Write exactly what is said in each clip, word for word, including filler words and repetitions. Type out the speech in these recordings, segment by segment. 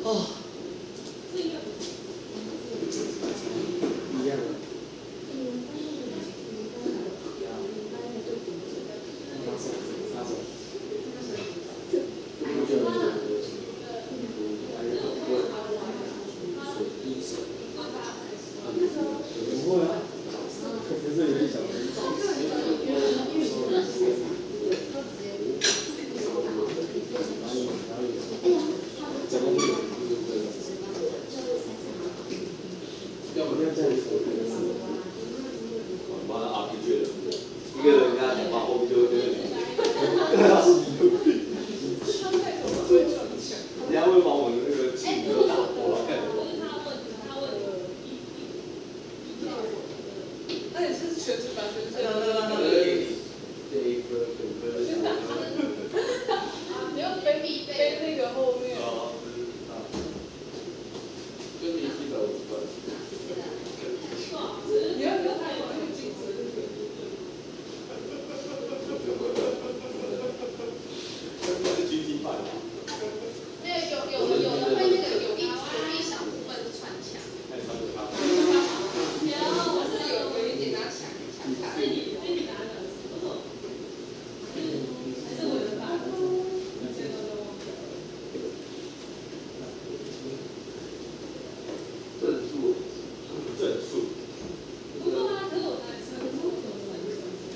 哦。一样的。拿走。不会啊，不是有点小声。要不要这样子？我帮他 R P G 了，一个人跟他讲话，后面就会跟着你。对啊。人家会把我们那个气都打破了。 那你是全职版全职？ 这一颗五颗。 你要背背那个后面。 哦。跟你一百五十块。 你要不要太往那个镜子？ 那是 G T 版吧？ 那个有有的有的会那个有一有一小部分是穿墙。 太穿着它。 然后我是有有一点拿墙墙卡。 是你是你拿的，不错。还是我的吧？现在都忘记了。 正数，正数。 不过啊，可是我拿车，可是我怎么玩？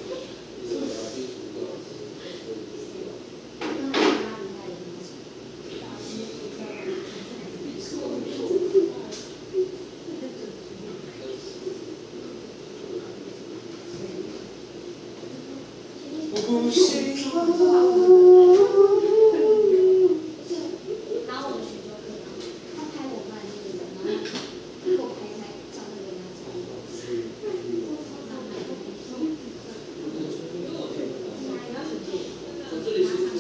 不行。 拿我的学就可以了，他拍我卖那个人，然后给我拍拍照那个拿起这里是。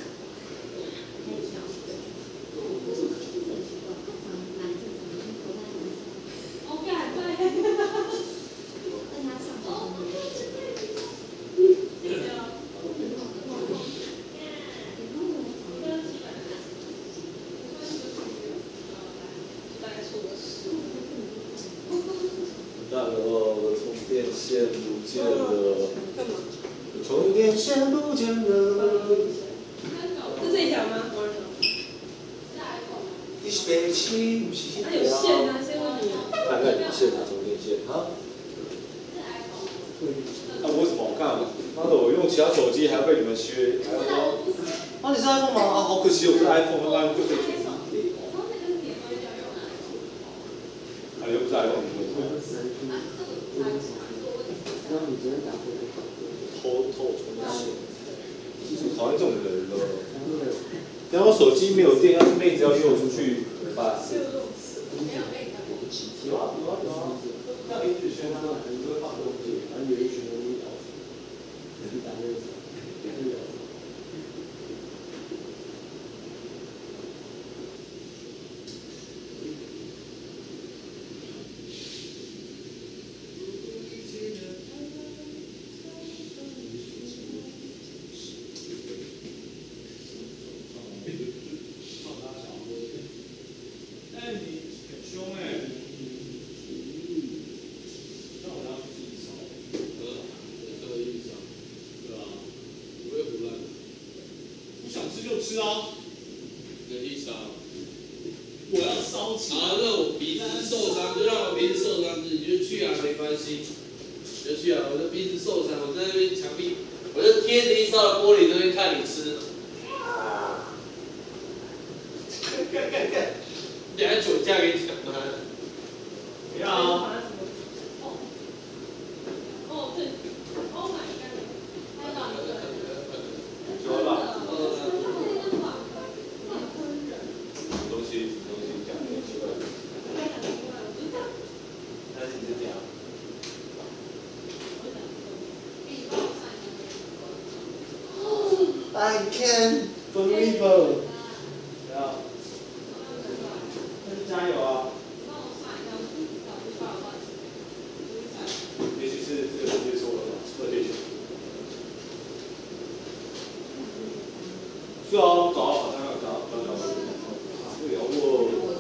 那个我充电线不见了，充电线不见了。 是这一条吗？ 你是北七，不是它有线啊，线问题。 大概有线啊，充电线啊。那我怎么我看？妈的，我用其他手机还要被你们削，还要说，啊你是 iPhone 吗？啊好可惜，我是 iPhone，iPhone 就可以选。啊又不是 iPhone， 偷偷充电线，讨厌这种人了。然后我手机没有电，要是妹子要约我出去，怎么办？有啊有啊有啊，像林子轩他们可能都会放东西，然后有一群人会聊，去打那个，就是聊。 哎，你很凶哎！那我要去自己烧。得了，这个意思啊。对啊，不会胡乱。不想吃就吃啊。这个意思啊。我要烧起来。好，那我鼻子受伤，就让我鼻子受伤，你就去啊，没关系。就去啊，我的鼻子受伤，我在那边墙壁，我就贴着一烧的玻璃这边看你吃。干干干！等下酒驾给你抢吗？不要啊！ 哦，对 ，Oh my god！ 拍到了。 有了。 东西， 东西讲的奇怪。但是你是这样。I can't believe it。加油啊！也许是这个世界错了吧，错了地球。是啊，找到好像要找找找。对啊，我。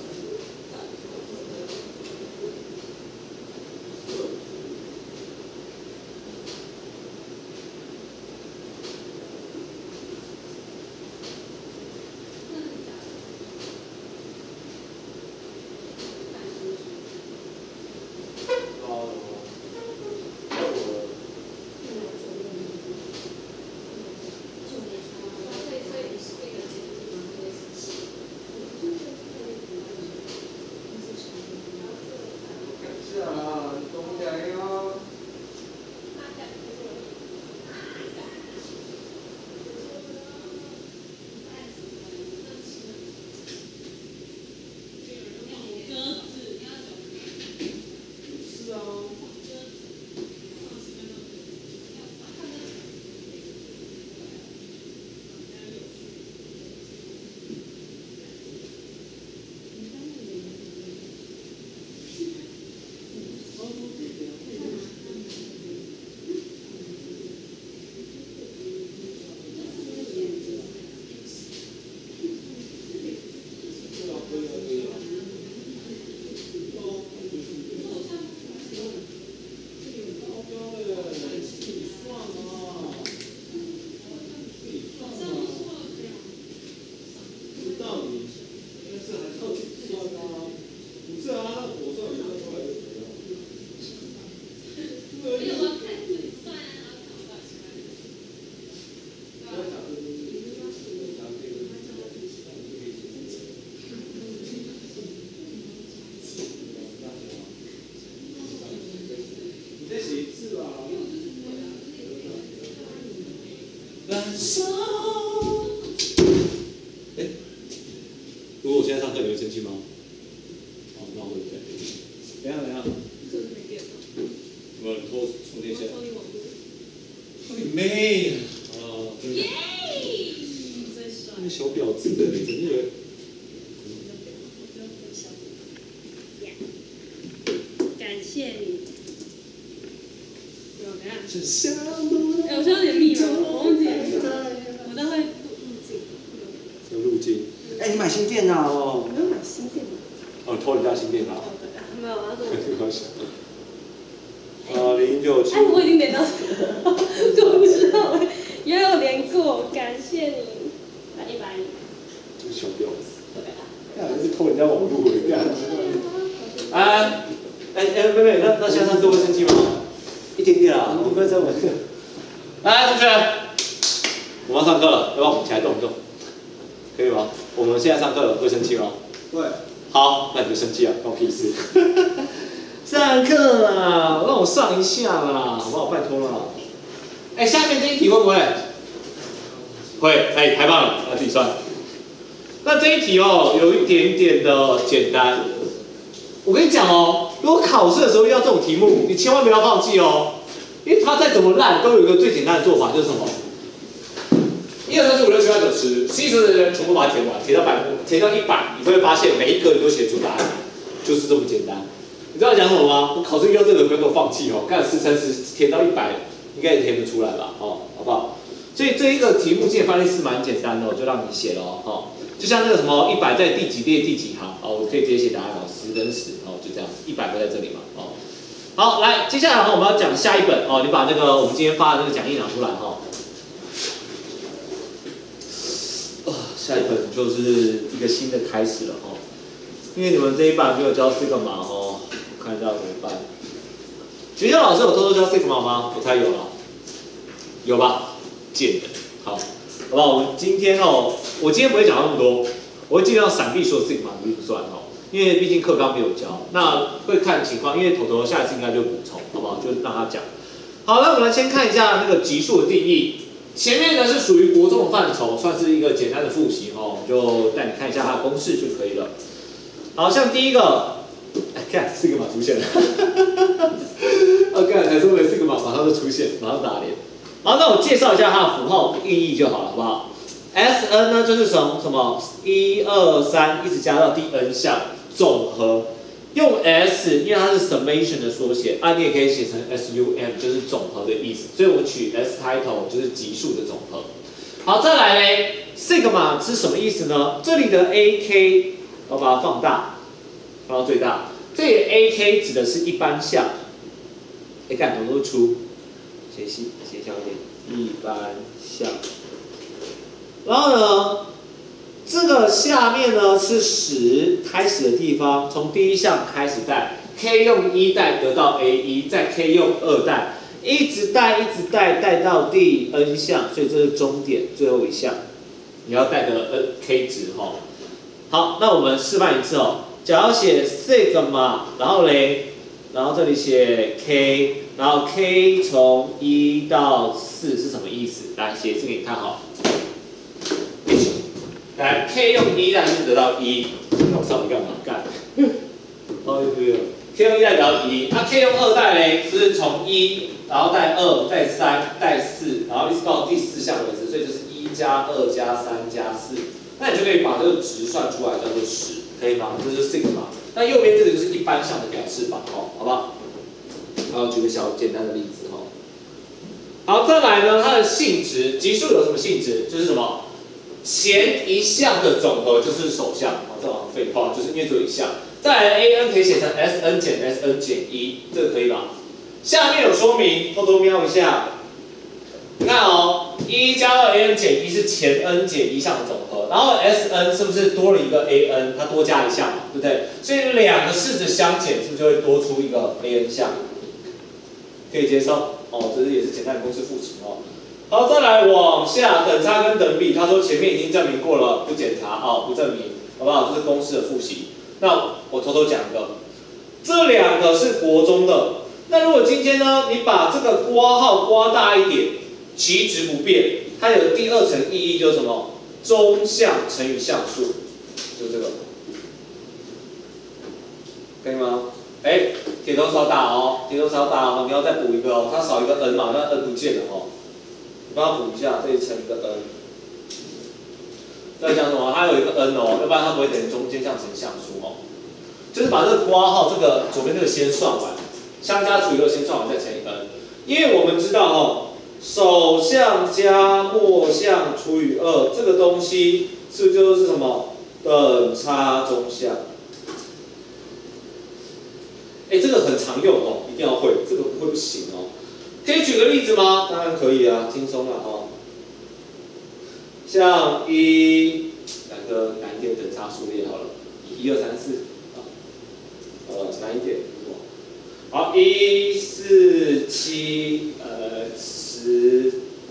机吗？哦，那会对。等一下等一下， 这是没电了。 我们拖充电线。 抽你网络。 你妹！啊，真的。 耶！最帅。 那小婊子的，你真的。 感谢你。有等下。 只想哎，我需要点密码，我忘记了。我待会路径。 有路径。 哎，你买新电脑哦？ 没有买新电脑。 哦，偷人家新电脑。 没有，那是我。 没关系。啊，零九七。 哎，我已经连到，我不知道哎，也有连过，感谢你。来一百。 这个小婊子。对啊。是偷人家网络的这样子。啊，哎哎，妹妹，那那现在上课会生气吗？ 一点点啊，不会再玩。 来，同学，我们要上课了，要不要我们起来动一动？可以吗？我们现在上课了，会生气吗？ 会。 好，那你就生气啊，关我屁事。上课啦，让我上一下啦，好不好？拜托啦。哎，下面这一题会不会？会，哎，太棒了，那自己算。那这一题哦，有一点点的简单。我跟你讲哦，如果考试的时候遇到这种题目，你千万不要放弃哦，因为它再怎么烂，都有一个最简单的做法，就是什么？一二三四五六七八九十，七十的人全部把它填完，填到百分，填到一百，你会发现每一个你都写出答案，就是这么简单。你知道讲什么吗？我考试遇到这个不要给我放弃哦，干十乘十填到一百，应该也填得出来吧？哦，好不好？所以这一个题目其实范例是蛮简单的，我就让你写了哦。哦就像那个什么一百在第几列第几行，哦，我可以直接写答案哦，十跟十，哦，就这样，一百会在这里嘛，哦。好，来，接下来我们要讲下一本哦，你把那个我们今天发的那个讲义拿出来哈。哦，下一本就是一个新的开始了哦，因为你们这一版没有教 Sigma 哦，我看一下怎么办。学校老师有偷偷教 Sigma 吗？我猜有了，有吧？贱的，好。好不好？我们今天哦，我今天不会讲那么多，我会尽量闪避所有 Sigma 的运算哦，因为毕竟课纲没有教，那会看情况，因为头头下一次应该就补充，好不好？就让他讲。好，那我们先看一下那个级数的定义。前面呢是属于国中的范畴，算是一个简单的复习哦，就带你看一下它的公式就可以了。好像第一个，哎，看 Sigma 出现了，啊，刚才说的 Sigma 马上就出现，马上打脸。好，那我介绍一下它的符号意义就好了，好不好 ？S N 呢，就是从什么一二三一直加到第 n 项总和，用 S， 因为它是 summation 的缩写，啊，你也可以写成 S U M， 就是总和的意思，所以我取 S 开头就是级数的总和。好，再来嘞 ，sigma 是什么意思呢？这里的 A K， 我把它放大，放到最大，这里的 A K 指的是一般项，哎，看怎么都出。写细写小一点，一般项。然后呢，这个下面呢是十开始的地方，从第一项开始带 ，K 用一带得到 A 一，再 K 用二带，一直带一直带带到第 n 项，所以这是终点最后一项，你要带个 n K 值哈、哦。好，那我们示范一次哦。假如写 sigma， 然后嘞，然后这里写 K。然后 K 从一到四是什么意思？来写一次给你看好。来 ，K 用一带是得到一，那我上你干嘛？干。哦对了 ，K 用一带得到一，那 K 用二带嘞，就是从一，然后带二，带三，带四，然后一直到第四项为止，所以就是一加二加三加四，那你就可以把这个值算出来，叫做十，可以吗？这就是 sigma。那右边这个就是一般项的表示法，哦，好不好？然后举个小简单的例子哈。好，再来呢，它的性质，级数有什么性质？就是什么？前一项的总和就是首项，啊，这好像废话，就是因为只有一项。再来 A N 可以写成 S N 减 S N 减一，这个可以吧？下面有说明，偷偷瞄一下。你看哦，一加到 A N 减一是前 n 减一项的总和，然后 S N 是不是多了一个 A N？ 它多加一项嘛，对不对？所以两个式子相减，是不是就会多出一个 A N 项？可以接受哦，这是也是简单的公式复习哦。好，再来往下等差跟等比，他说前面已经证明过了，不检查哦，不证明，好不好？这是公式的复习。那我偷偷讲一个，这两个是国中的。那如果今天呢，你把这个括号括大一点，其值不变，它有第二层意义就是什么？中项乘以项数，就是这个。 铁头稍大哦，铁头稍大哦，你要再补一个哦，它少一个 n 嘛，那 n 不见了哦，你帮它补一下，这里乘一个 n。在讲什么？它有一个 n 哦，要不然它不会等于中间项乘项数哦。就是把这个括号这个左边这个先算完，相加除以二先算完再乘以 n， 因为我们知道哦，首项加末项除以二这个东西是不是就是什么等差中项？哎，这个很常用哦，一定要会，这个不会不行哦。可以举个例子吗？当然可以啊，轻松了哦。像一两个难一点等差数列好了，一二三四，呃难一点，好，一四七呃十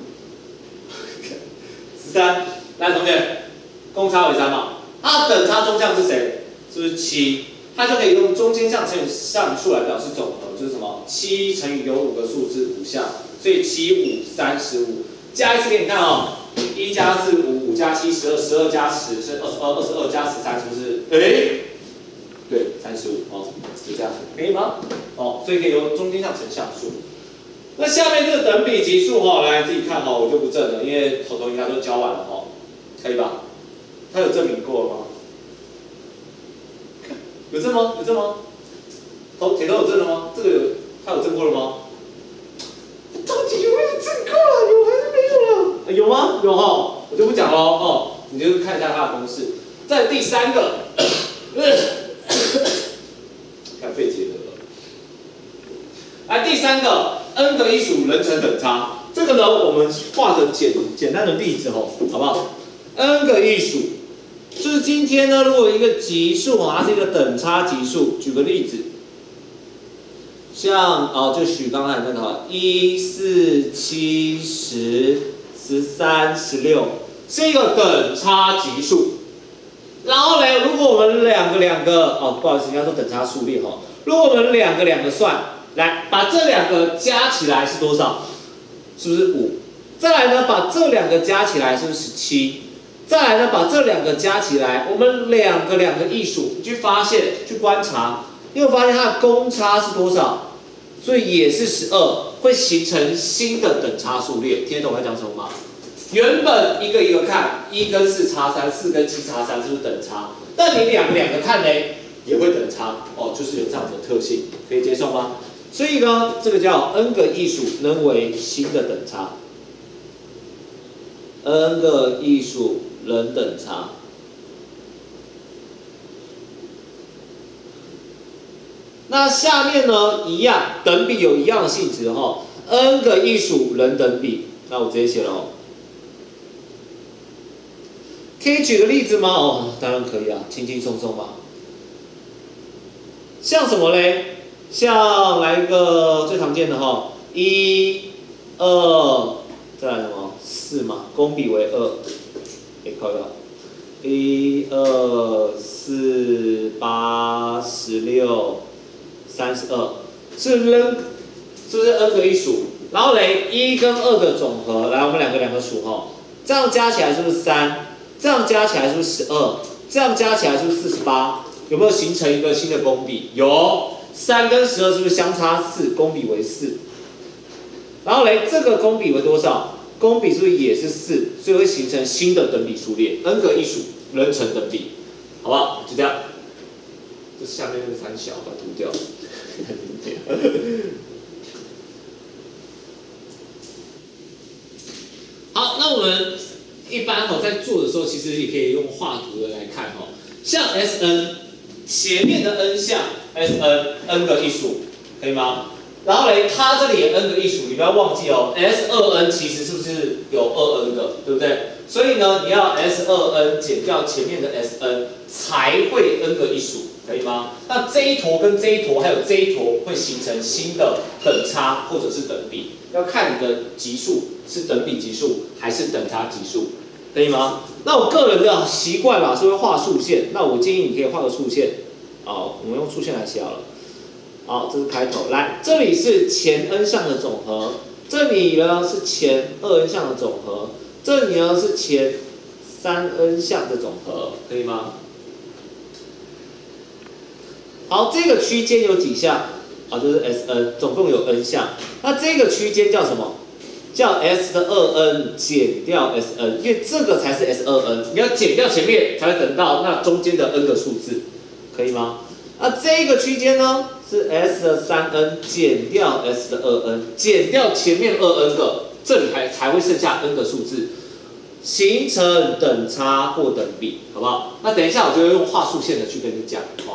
十三，来同学，公差为三嘛，它等差中项是谁？是不是七？它就可以用中间项乘以上数来表示总和，就是什么？七乘以有五个数字五项，所以七五三十五，加一次给你看哦。一加四五，五加七十二，十二加十是二十二，二十二加十三是不是？哎，对，三十五哦，就这样，可以吗？哦，所以可以用中间项乘项数。那下面这个等比级数哈，来自己看哈，我就不证了，因为头头应该都教完了哈，可以吧？他有证明过了吗？有证吗？有证吗？头铁头有证了吗？这个有，他有证过了吗？到底有没有证过了？有还是没有了？有吗？有哈，我就不讲喽哦，你就看一下它的公式。再第三个，看肺结核了。来第三个 ，n 个一属人乘等差，这个呢我们画个简简单的例子吼，好不好 ？n 个一属，就是今天呢，如果一个级数啊，它是一个等差级数，举个例子。像哦，就许刚才那个一四七十十三十六是一个等差级数。然后呢，如果我们两个两个哦，不好意思，应该说等差数列哈、哦。如果我们两个两个算，来把这两个加起来是多少？是不是五？再来呢，把这两个加起来是不是十七？再来呢，把这两个加起来，我们两个两个一数，你去发现去观察，你会发现它的公差是多少？所以也是十二，会形成新的等差数列。听得懂我在讲什么吗？原本一个一个看，一跟四差三，四跟七差三，是不是等差？但你两个两个看呢，也会等差哦，就是有这样子的特性，可以接受吗？所以呢，这个叫 n 个异数能为新的等差 ，n 个异数能等差。那下面呢，一样等比有一样的性质哈、哦、，n 个异数能等比，那我直接写了哦。可以举个例子吗？哦，当然可以啊，轻轻松松嘛。像什么嘞？像来一个最常见的哈、哦，一、二，再来什么？四嘛，公比为二，哎，靠腰。一、二、四、八、十六。三十二是不是 n 是不是 n 个一数？然后嘞，一跟二的总和，来我们两个两个数哈，这样加起来是不是三？这样加起来是不是十二？这样加起来是不是四十八？有没有形成一个新的公比？有，三跟十二是不是相差四？公比为四。然后嘞，这个公比为多少？公比是不是也是四？所以会形成新的等比数列 ，n 个一数人乘等比，好不好？就这样。这下面那个三小把它涂掉。好，那我们一般哦在做的时候，其实也可以用画图的来看哦。像 S n 前面的 n 项 S n n 个一数，可以吗？然后嘞，它这里也 n 个一数，你不要忘记哦。S 二 n 其实是不是有二 n 个，对不对？所以呢，你要 S 二 n 减掉前面的 S n 才会 n 个一数。可以吗？那这一坨跟这一坨还有这一坨会形成新的等差或者是等比，要看你的级数是等比级数还是等差级数，可以吗？那我个人的习惯啦是会画竖线，那我建议你可以画个竖线，好，我们用竖线来写好了。好，这是开头，来，这里是前 n 项的总和，这里呢是前二 n 项的总和，这里呢是前三 n 项的总和，可以吗？好，这个区间有几项？ 啊，这是 S n， 总共有 n 项。那这个区间叫什么？叫 S 的二 n 减掉 S n， 因为这个才是 S 二 n， 你要减掉前面才会等到那中间的 n 个数字，可以吗？那这个区间呢是 S 的三 n 减掉 S 的二 n， 减掉前面二 n 个，这里还才会剩下 n 个数字。形成等差或等比，好不好？那等一下我就会用画竖线的去跟你讲哦。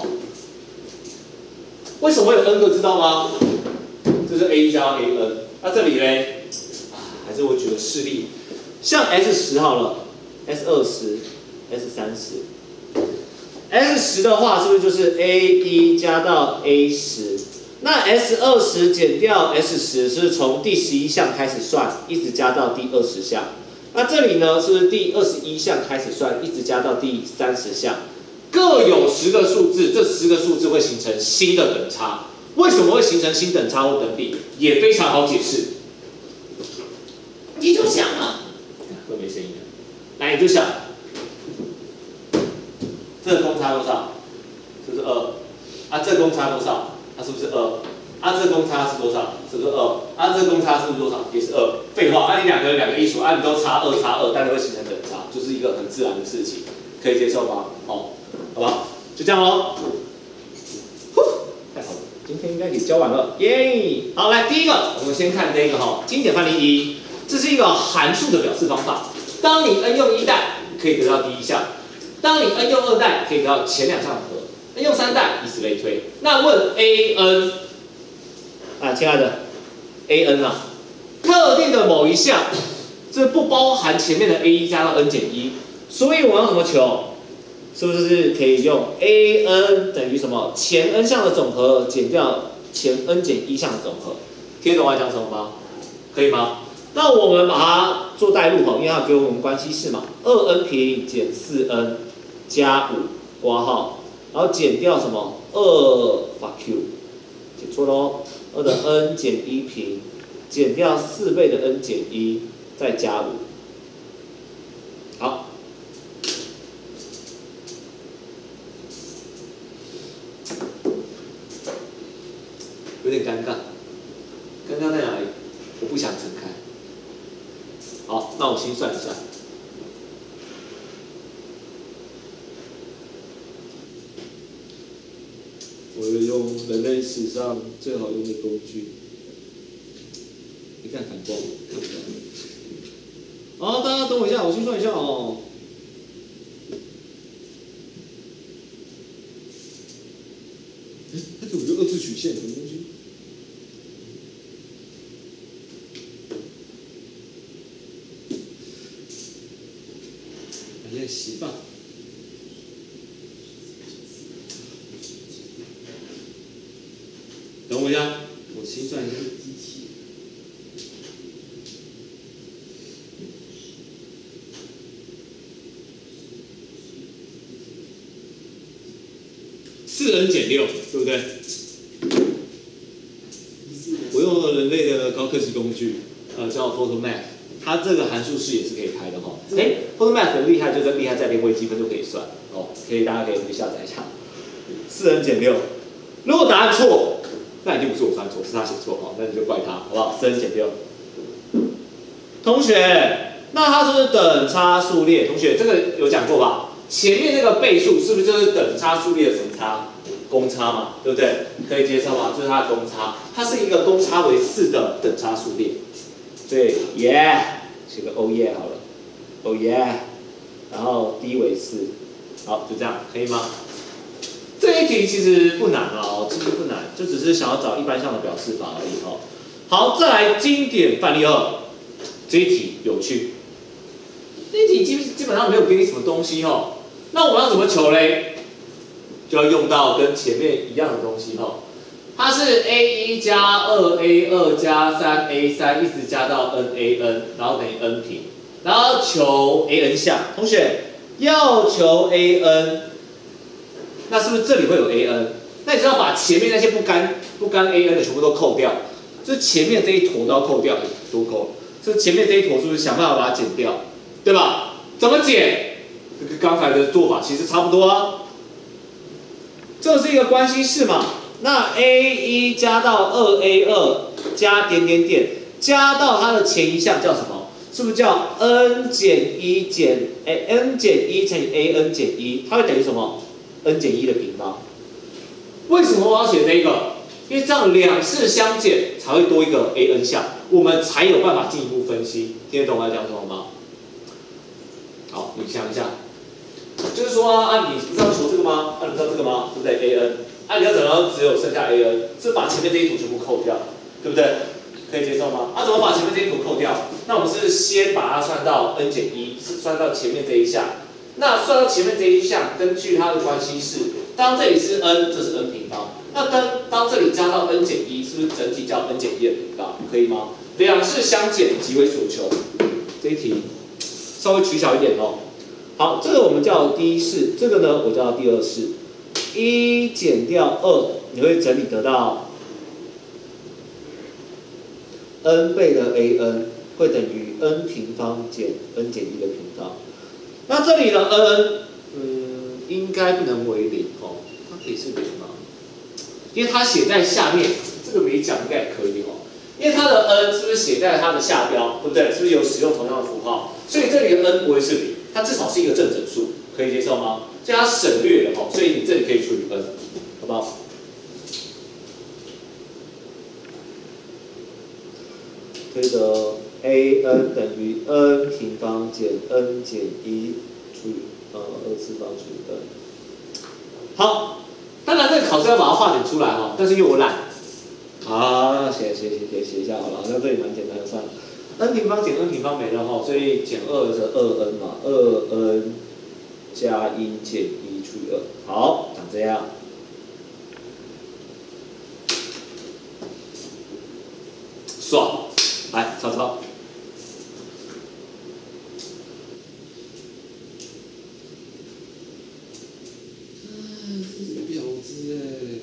为什么会有 n 个知道吗？这是 a 加 a n， 那这里嘞，还是我举个示例，像 S 十好了 ，S 二十 ，S 三十 ，S 十的话是不是就是 a 一加到 a 十？那 S 二十减掉 S 十是从第十一项开始算，一直加到第二十项。那这里呢是第二十一项开始算，一直加到第三十项，各有十个数字，这十个数字会形成新的等差。为什么会形成新等差或等比？也非常好解释。你就想啊，会没声音了。来，你就想，这个公差多少？是不是二？啊，这个公差多少？它、啊、是不是二？啊，这公差是多少？是不是二？啊，这公差是不是多少？也是二。废话，啊，你两个人两个一组，啊，你都差二差二，当然会形成等差，就是一个很自然的事情，可以接受吗？哦，好吧，就这样喽。太好了，今天应该可以教完了，耶！好，来第一个，我们先看这个哈，经典范例一，这是一个函数的表示方法。当你 n 用一代，可以得到第一项；当你 n 用二代，可以得到前两项的和 ；n 用三代，以此类推。那问 a n。啊，亲爱的 ，a n 啊，特定的某一项，这不包含前面的 a 一加到 n 减一，所以我要怎么求？是不是可以用 a n 等于什么？前 n 项的总和减掉前 n 减一项的总和，听得懂我在讲什么吗？可以吗？那我们把它做代入哈，因为它给我们关系式嘛，二 n 平减四 n 加五括号，然后减掉什么？二 fuck you， 写错喽。二的 n 减一平，减掉四倍的 n 减一，再加五。好，有点尴尬，尴尬在哪里？我不想撑开。好，那我心算一下。我要用人类史上最好用的工具。你看反光，看不到。好，大家等我一下，我先算一下哦。哎，它怎么有二次曲线？什么东西？来练习吧。等我一下，我心算一下。四 n 减六，对不对？我用了人类的高科技工具，呃，叫 PhotoMath， 它这个函数式也是可以开的哈。哎 ，PhotoMath 很厉害，就是厉害在连微积分都可以算哦，可以大家可以去下载一下。四 n 减六，如果答案错，那一定不是我算错，是他写错哈，那你就怪他，好不好？四 n 减六。同学，那它是不是等差数列？同学，这个有讲过吧？前面那个倍数是不是就是等差数列的什么差？公差嘛，对不对？可以接受吗？这是它的公差，它是一个公差为四的等差数列。对，耶，写个 oh yeah 好了 ，oh yeah， 然后 d 为四，好，就这样，可以吗？这一题其实不难哦，其实不难，就只是想要找一般项的表示法而已哦。好，再来经典范例二，这一题有趣。这一题基基本上没有给你什么东西哦，那我们要怎么求嘞？就要用到跟前面一样的东西哦。它是 a 一加二 a 二加三 a 三一直加到 n a n， 然后等于 n 平，然后求 a n 项。同学要求 a n， 那是不是这里会有 a n？ 那你就要把前面那些不干不干 a n 的全部都扣掉，就是前面这一坨都要扣掉，多扣。这前面这一坨是不是想办法把它减掉？对吧？怎么减？跟刚才的做法其实差不多啊。这是一个关系式嘛， 那 a 一加到二 a 二加点点点，加到它的前一项叫什么？是不是叫 n 减一减哎 n 减一乘以 a n 减一，它会等于什么 ？n 减一的平方。为什么我要写这个？因为这样两式相减才会多一个 a n 项，我们才有办法进一步分析。听得懂我在讲什么吗？好，你想一下，就是说啊，你不是要求这个吗？啊，你知道这个吗？对不对 ？a n， 啊，你要等到只有剩下 a n， 是把前面这一组全部扣掉，对不对？可以接受吗？啊，怎么把前面这一组扣掉？那我们是先把它算到 n 减一，是算到前面这一项。那算到前面这一项，根据它的关系式，当这里是 n， 这是 n 平方。那当当这里加到 n 减一，是不是整体叫 n 减一的平方？可以吗？两式相减，即为所求。这一题稍微取小一点哦。好，这个我们叫第一式，这个呢我叫第二式。一减掉二，你会整理得到 n 倍的 a_n 会等于 n 平方减 n 减一的平方。那这里的 n， 嗯，应该不能为零哦，它可以是零吗？因为它写在下面，这个没讲应该也可以哦。因为它的 n 是不是写在它的下标，对不对？是不是有使用同样的符号？所以这里的 n 不会是零，它至少是一个正整数，可以接受吗？所以它省略了哦，所以你这里可以除以 n， 好不好？推得 a n 等于 n 平方减 n 减一除以呃二次方除以 n。好，当然这个考试要把它画点出来哈，但是因为我懒，啊，写写写写写一下好了，那这里蛮简单的，算了。n 平方减 n 平方没了哈，所以减二是二 n 嘛，二 n 加一减一除以二，好，长这样。爽，来抄抄。 婊子哎！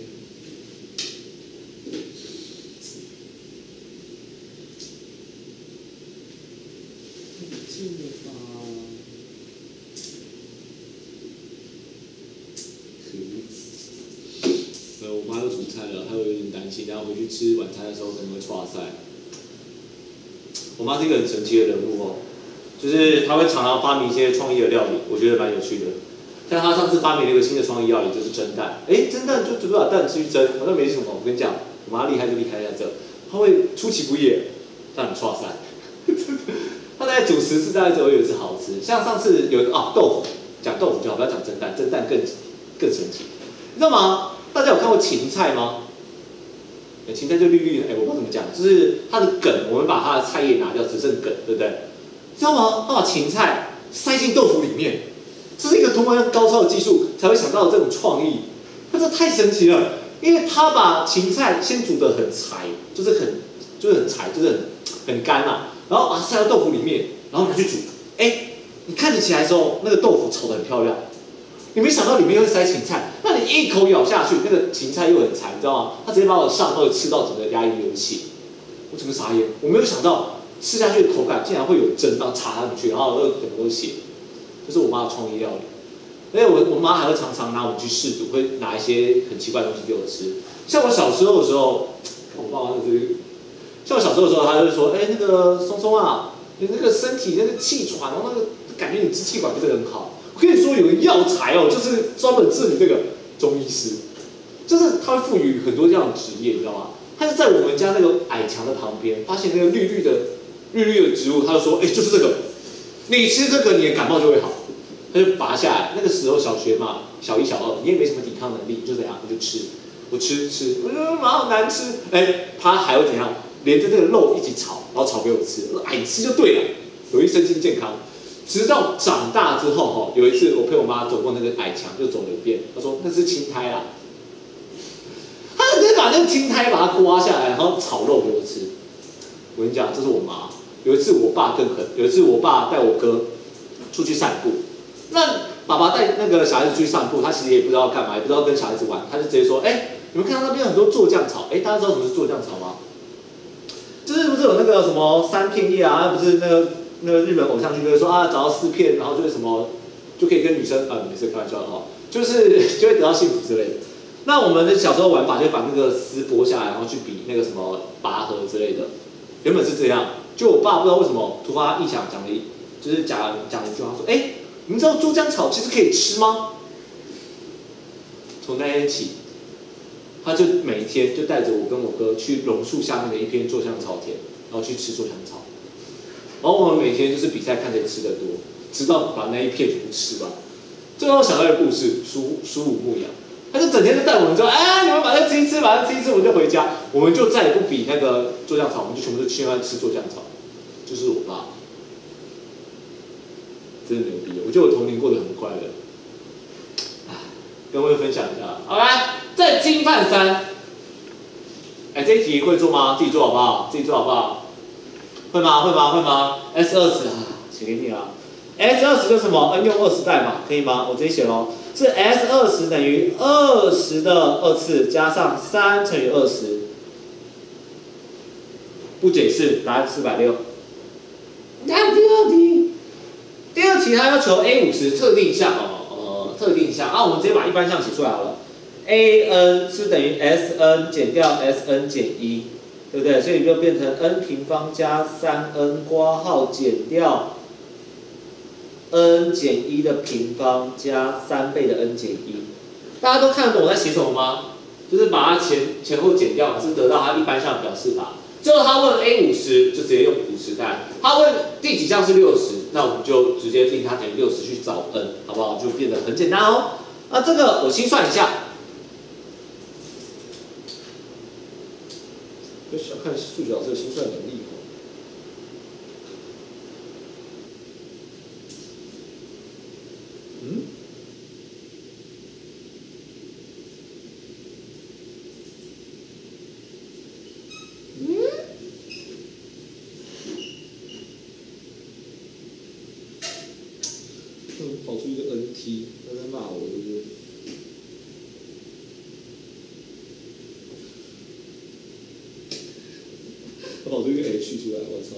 太近了吧？可恶！呃，我妈都煮菜了，她会有点担心，然后回去吃晚餐的时候可能会剉赛。 我妈是一个很神奇的人物哦，就是她会常常发明一些创意的料理，我觉得蛮有趣的。像她上次发明了一个新的创意料理，就是蒸蛋。哎，蒸蛋就只把蛋吃去蒸，好像没什么。我跟你讲，我妈厉害就厉害在这，她会出其不意，但很剉赛。她在煮十次大概只有有一次好吃。像上次有一个啊豆腐，讲豆腐就好，不要讲蒸蛋，蒸蛋更更神奇。你知道吗？大家有看过芹菜吗？芹菜就绿绿的，哎，我不知道怎么讲，就是它的梗，我们把它的菜叶拿掉，只剩梗，对不对？知道吗？他把芹菜塞进豆腐里面，这是一个多么高超的技术才会想到的这种创意，那这太神奇了。因为他把芹菜先煮得很柴，就是很就是很柴，就是很很干嘛，然后把它塞到豆腐里面，然后拿去煮。哎，你看着起来的时候，那个豆腐炒得很漂亮。你没想到里面会塞芹菜，那你一口咬下去，那个芹菜又很柴，你知道吗？它直接把我上颚吃到整个牙龈流血，我整个傻眼。我没有想到吃下去的口感竟然会有针，然后插上去，然后又整个都是血。这是我妈的创意料理。而且我我妈还会常常拿我们去试毒，会拿一些很奇怪的东西给我吃。像我小时候的时候，我爸妈就是，像我小时候的时候，他就说：“哎、欸，那个松松啊，你那个身体那个气喘，然后那个感觉你支气管不是很好。”我跟你说，有个药材哦，就是专门治理这个中医师，就是他会赋予很多这样的职业，你知道吗？他就在我们家那个矮墙的旁边，发现那个绿绿的绿绿的植物，他就说：“哎、欸，就是这个，你吃这个，你的感冒就会好。”他就拔下来。那个时候小学嘛，小一、小二，你也没什么抵抗能力，就怎样，你就吃。我吃吃，我说妈好难吃。哎、欸，他还会怎样？连着那个肉一起炒，然后炒给我吃。我说：“哎，你吃就对了，有益身心健康。”直到长大之后，哈，有一次我陪我妈走过那个矮墙，就走了一遍。她说那是青苔啦，她直接把那个青苔把它刮下来，然后炒肉给我吃。我跟你讲，这是我妈。有一次我爸更狠，有一次我爸带我哥出去散步，那爸爸带那个小孩子出去散步，他其实也不知道干嘛，也不知道跟小孩子玩，他就直接说：“哎、欸，你们看到那边很多酢酱草，哎、欸，大家知道什么是酢酱草吗？就是不是有那个什么三片叶啊，不是那个。”那个日本偶像剧就会说啊，找到四片，然后就是什么就可以跟女生啊，没事开玩笑的哈，就是就会得到幸福之类的。 那我们的小时候玩法就把那个丝剥下来，然后去比那个什么拔河之类的。原本是这样，就我爸不知道为什么突发异想讲了一，就是讲讲一句话说，哎、欸，你们知道珠江草其实可以吃吗？从那天起，他就每一天就带着我跟我哥去榕树下面的一片坐香草田，然后去吃坐香草。然后我们每天就是比赛看谁吃的多，直到把那一片全部吃完。最后想到一个故事，苏苏武牧羊。他就整天就带我们说，哎，你们把它吃一吃，把它吃一吃，我们就回家，我们就再也不比那个做酱草，我们就全部都去那吃做酱草，就是我爸，真的牛逼！我觉得我童年过得很快乐，跟各位分享一下。好来，在金饭山，哎，这一题会做吗？自己做好不好？自己做好不好？会吗？会吗？会吗 ？S 二十啊，写给你啊。S 二十就是什么 ？N 用二十代嘛，可以吗？我直接写喽。是 S 二十等于二十的二次加上三乘以二十，不解释，答案四百六。来第二题，第二题它要求 A 五十特定项哦，呃，特定项啊，我们直接把一般项写出来好了。A n 是等于 S n 减掉 S n 减一，对不对？所以就变成 n 平方加三 n 括号减掉。n 减一的平方加三倍的 n 减一，大家都看得懂我在写什么吗？就是把它前前后减掉，是得到它一般项的表示法。最后他问 A 五十，就直接用五十代。他问第几项是六十，那我们就直接令它等于六十去找 n， 好不好？就变得很简单哦。那这个我心算一下，不要小看数学老师的心算能力哦。嗯？ 嗯？ 嗯，跑出一个 N T， 他在骂我，对不对？他跑出一个 H 出来，我操！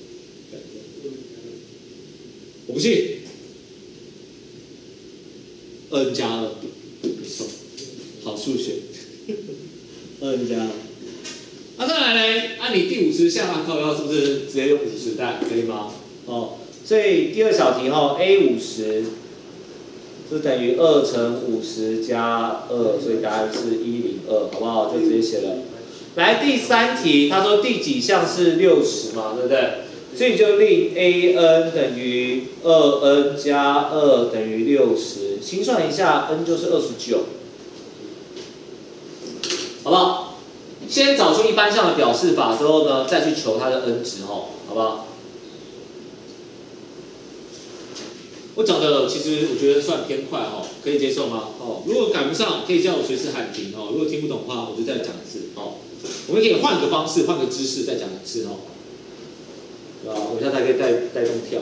我不信。n 加二，没错，好数学。n 加二，那、啊、再来呢？按、啊、你第五十项啊，靠腰是不是直接用五十代，可以吗？哦，所以第二小题哈 ，A 五十是等于二乘五十加二，所以答案是一零二，好不好？就直接写了。来第三题，他说第几项是六十嘛，对不对？所以就令 A n 等于二 n 加二等于六十，心算一下 n 就是二十九，好不好？先找出一般项的表示法之后呢，再去求它的 n 值哦，好不好？我讲的其实我觉得算偏快哦，可以接受吗？哦，如果赶不上，可以叫我随时喊停哦。如果听不懂的话，我就再讲一次哦。我们可以换个方式，换个姿势再讲一次哦。对吧？我现在还可以带带动跳。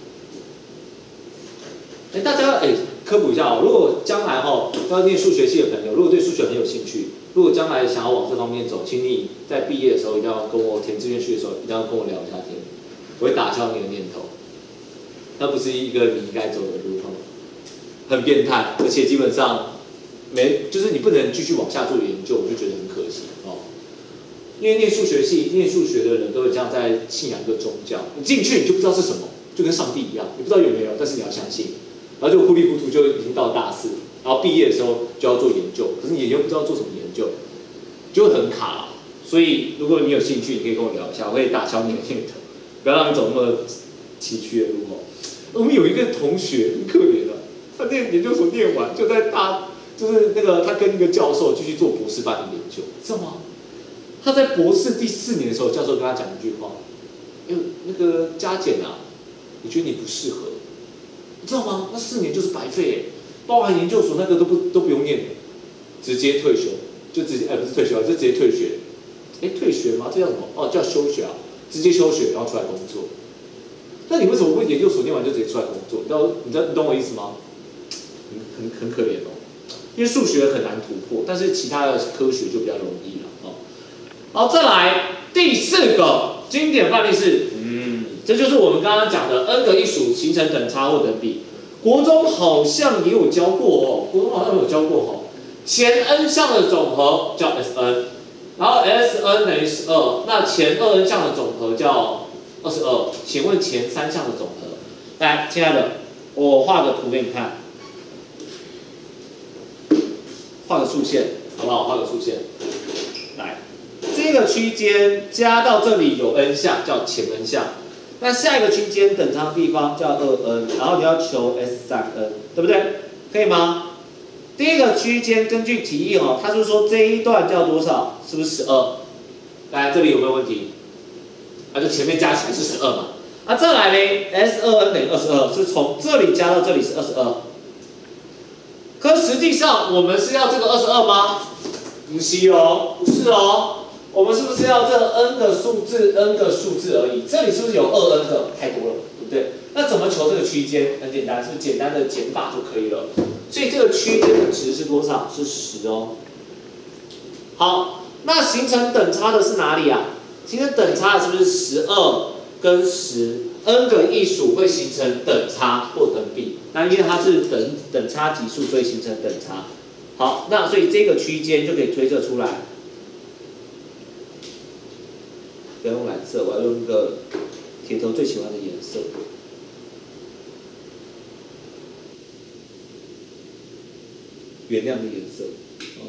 哎，大家哎科普一下哦，如果将来哦要念数学系的朋友，如果对数学很有兴趣，如果将来想要往这方面走，请你在毕业的时候一定要跟我填志愿序的时候，一定要跟我聊一下天，我会打消你的念头。那不是一个你应该走的路，很变态，而且基本上没就是你不能继续往下做研究，我就觉得很可惜哦。因为念数学系、念数学的人都很像在信仰一个宗教，你进去你就不知道是什么，就跟上帝一样，你不知道有没有，但是你要相信，然后就糊里糊涂就已经到大四，然后毕业的时候就要做研究，可是你又不知道做什么研究，就会很卡。所以如果你有兴趣，你可以跟我聊一下，我会打消你的念头，不要让你走那么崎岖的路哦。我们有一个同学很可怜啊，他念研究所念完，就在大就是那个他跟一个教授继续做博士班的研究，知道吗？他在博士第四年的时候，教授跟他讲一句话：“哎、欸，那个加减啊，我觉得你不适合，你知道吗？那四年就是白费哎，包含研究所那个都不都不用念，直接退休，就直接哎、欸、不是退休，就直接退学。哎、欸，退学吗？这叫什么？哦，叫休学啊，直接休学，然后出来工作。那你为什么不研究所念完就直接出来工作？你知道你知道你懂我意思吗？很很很可怜哦，因为数学很难突破，但是其他的科学就比较容易了哦。”好，再来第四个经典范例是，嗯，这就是我们刚刚讲的 n 个一数形成等差或等比。国中好像也有教过哦，国中好像有教过哦。 前 n 项的总和叫 Sn， 然后 Sn 等于十二，那前二 n 项的总和叫二十二。请问前三项的总和？来，亲爱的，我画个图给你看，画个竖线，好不好？画个竖线。来，这个区间加到这里有 n 项，叫前 n 项。那下一个区间等差的地方叫二 n， 然后你要求 S 三 n， 对不对？可以吗？第一个区间根据题意哦，它是说这一段叫多少？是不是十二？来，这里有没有问题？那、啊、就前面加起来是十二嘛。啊，再来呢 ，S 二 n 等于二十二，是从这里加到这里是二十二。可实际上我们是要这个二十二吗？不是哦，不是哦。我们是不是要这 n 个数字 n 个数字而已？这里是不是有二 n 个？太多了，对不对？那怎么求这个区间？很简单，是不是简单的减法就可以了？所以这个区间的值是多少？是十哦。好，那形成等差的是哪里啊？形成等差的是不是十二跟十 n 个异数会形成等差或等比？那因为它是等等差级数，所以形成等差。好，那所以这个区间就可以推测出来。不要用蓝色，我要用一个铁头最喜欢的颜色。原谅的颜色。哦，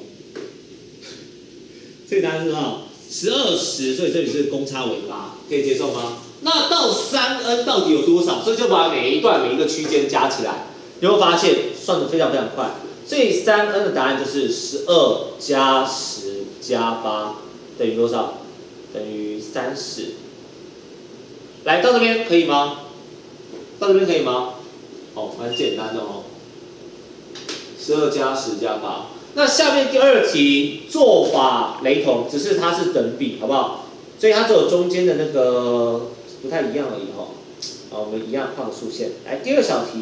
这个答案是多少？十二十，所以这里是公差为八，可以接受吗？那到三 n 到底有多少？所以就把每一段每一个区间加起来，你会发现算得非常非常快。所以三 n 的答案就是十二加十加八等于多少？等于三十。来到这边可以吗？到这边可以吗？哦，蛮简单的哦。十二加十加八。那下面第二题做法雷同，只是它是等比，好不好？所以它只有中间的那个不太一样而已哈。好，我们一样画个竖线。来，第二个小题，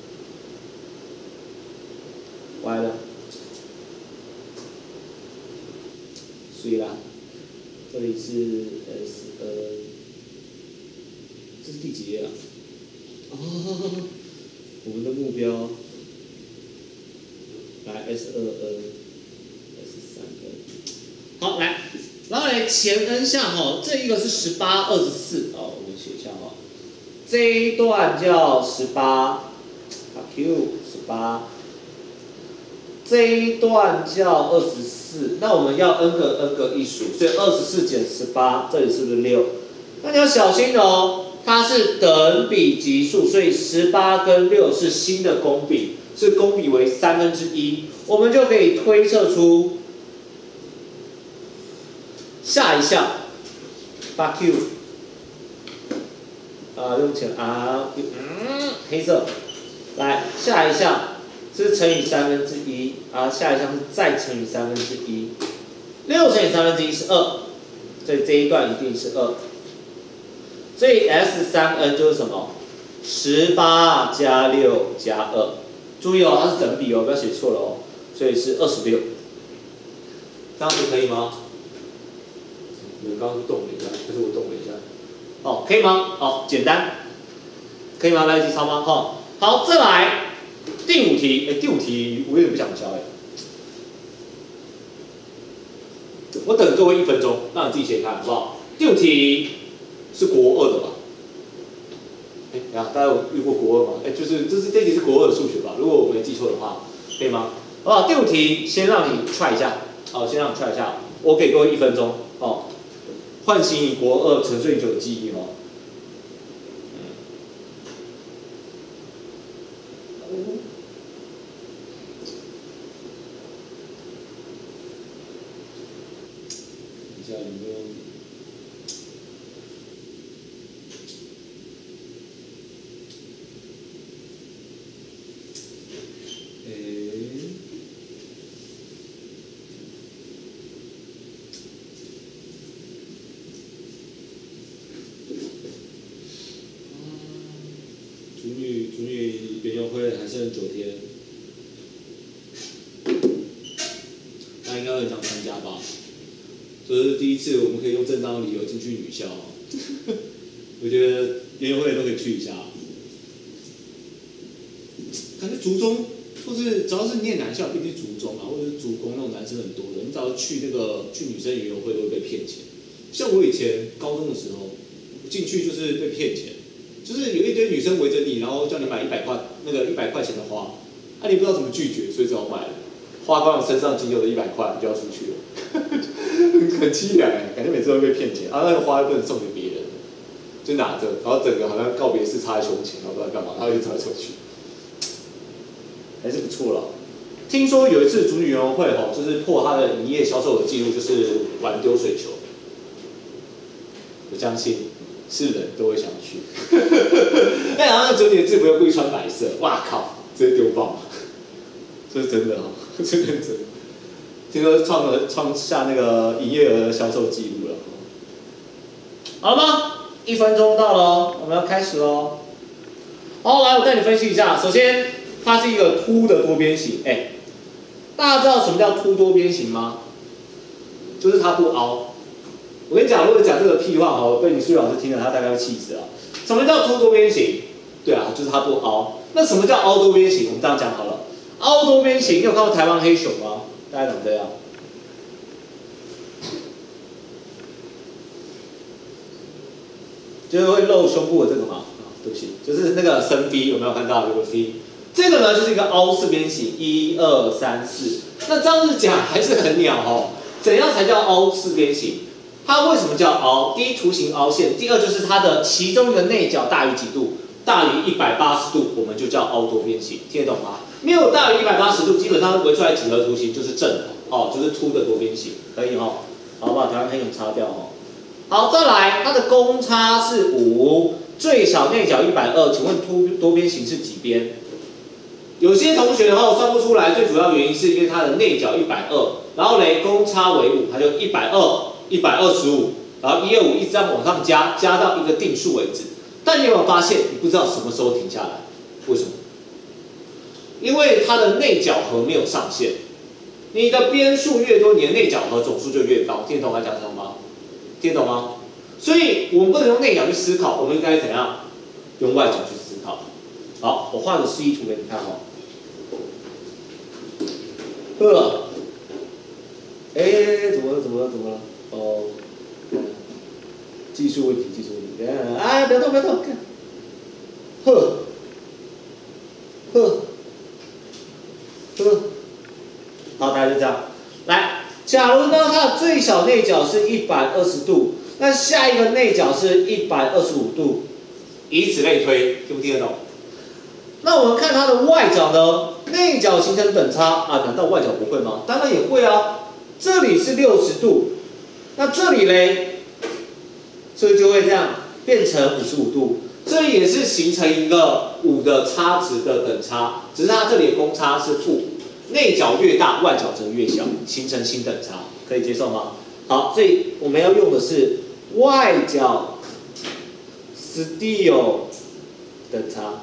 歪了，所以啦，这里是 S N， 这是第几页啊？哦，我们的目标。来 S 二 n，S 三 n， 好来，然后来前 n 项哦，这一个是十八、二十四哦，我们写一下哦，这一段叫十八 ，Q 十八，这一段叫二十四，那我们要 n 个 n 个异数，所以二十四减十八，这里是不是六？那你要小心哦，它是等比级数，所以十八跟六是新的公比。是公比为三分之一，我们就可以推测出下一项八 Q 啊，用钱啊，嗯，黑色，来下一项是乘以三分之一啊，下一项是再乘以三分之一，六乘以三分之一是二，所以这一段一定是二，所以 S 三 n 就是什么？十八加六加二。注意哦，它是等比哦，不要写错了哦。所以是二十六，这样子可以吗？你们刚刚动了一下，可是我动了一下。哦，可以吗？哦，简单，可以吗？来得及抄吗？哈、哦，好，再来第五题。哎，第五题我有点不想教哎。我等各位一分钟，让你自己写看，好不好？第五题是国二的吧？哎，等下大家有遇过国二吗？哎，就是这是这题是国二的数学吧？如果我没记错的话，可以吗？好不好？第五题先让你 try 一下，好，先让你 try 一下，我给各位一分钟，哦，唤醒你国二沉睡久的记忆哦。一下有没有？主女主女园游会还剩九天，那应该会很想参加吧？这是第一次我们可以用正当的理由进去女校，我觉得园游会都可以去一下。感觉竹中或是只要是念男校，必须族中啊，或者是族工那种男生很多的，你只要去那个去女生游泳会都会被骗钱。像我以前高中的时候，进去就是被骗钱，就是有一堆女生围着你，然后叫你买一百块那个一百块钱的花，啊你不知道怎么拒绝，所以只好买了。花光了身上仅有的一百块，你就要出去了，很凄凉哎，感觉每次都会被骗钱，啊那个花又不能送给别人，就拿着，然后整个好像告别式插在胸前，然后不知道干嘛，然后就插出去，还是不错了。听说有一次竹女园游会吼，就是破他的营业销售的记录，就是玩丢水球。我相信是人都会想去。哎，然后那竹女的制服又故意穿白色，哇靠，直接丢爆，这是真的哦，这认真。听说创了创下那个营业额的销售记录了。好了吗？一分钟到了，我们要开始喽。好，来我带你分析一下。首先，它是一个凸的多边形，哎，大家知道什么叫凸多边形吗？就是它不凹。我跟你讲，如果讲这个屁话哦，被你数学老师听了，他大概要气死了。什么叫凸多边形？对啊，就是它不凹。那什么叫凹多边形？我们这样讲好了。凹多边形，你有看过台湾黑熊吗？大概长这样。就是会露胸部的这个嘛，啊，对不起，就是那个深 V 有没有看到有个 V？ 这个呢就是一个凹四边形，一二三四。那这样子讲还是很鸟哦。怎样才叫凹四边形？它为什么叫凹？第一，图形凹陷；第二，就是它的其中一个内角大于几度？大于一百八十度，我们就叫凹多边形，听得懂吗？没有大于一百八十度，基本上围出来几何图形就是正的哦，就是凸的多边形，可以哦。好，把台湾黑熊擦掉哦。好，再来，它的公差是五，最小内角一百二，请问凸多边形是几边？有些同学哈算不出来，最主要原因是因为它的内角一百二，然后嘞公差为五，它就一百二、一百二十五，然后一二五一直这样往上加，加到一个定数为止。但你有没有发现，你不知道什么时候停下来？为什么？因为它的内角和没有上限，你的边数越多，你的内角和总数就越高。听得懂我在讲什么吗？听得懂吗？所以我们不能用内角去思考，我们应该怎样？用外角去思考。好，我画个示意图给你看哦。呵，哎，怎么了？怎么了？怎么了？哦，技术问题，技术问题。等一下，哎，不要动，不要动，看。呵，呵，呵。好，大家就这样。来，假如呢，它的最小内角是一百二十度，那下一个内角是一百二十五度，以此类推，听不听得懂？那我们看它的外角呢？内角形成等差啊？难道外角不会吗？当然也会啊。这里是六十度，那这里嘞，所以就会这样变成五十五度，这里也是形成一个五的差值的等差，只是它这里的公差是负，内角越大，外角则越小，形成新等差，可以接受吗？好，所以我们要用的是外角 steel 等差。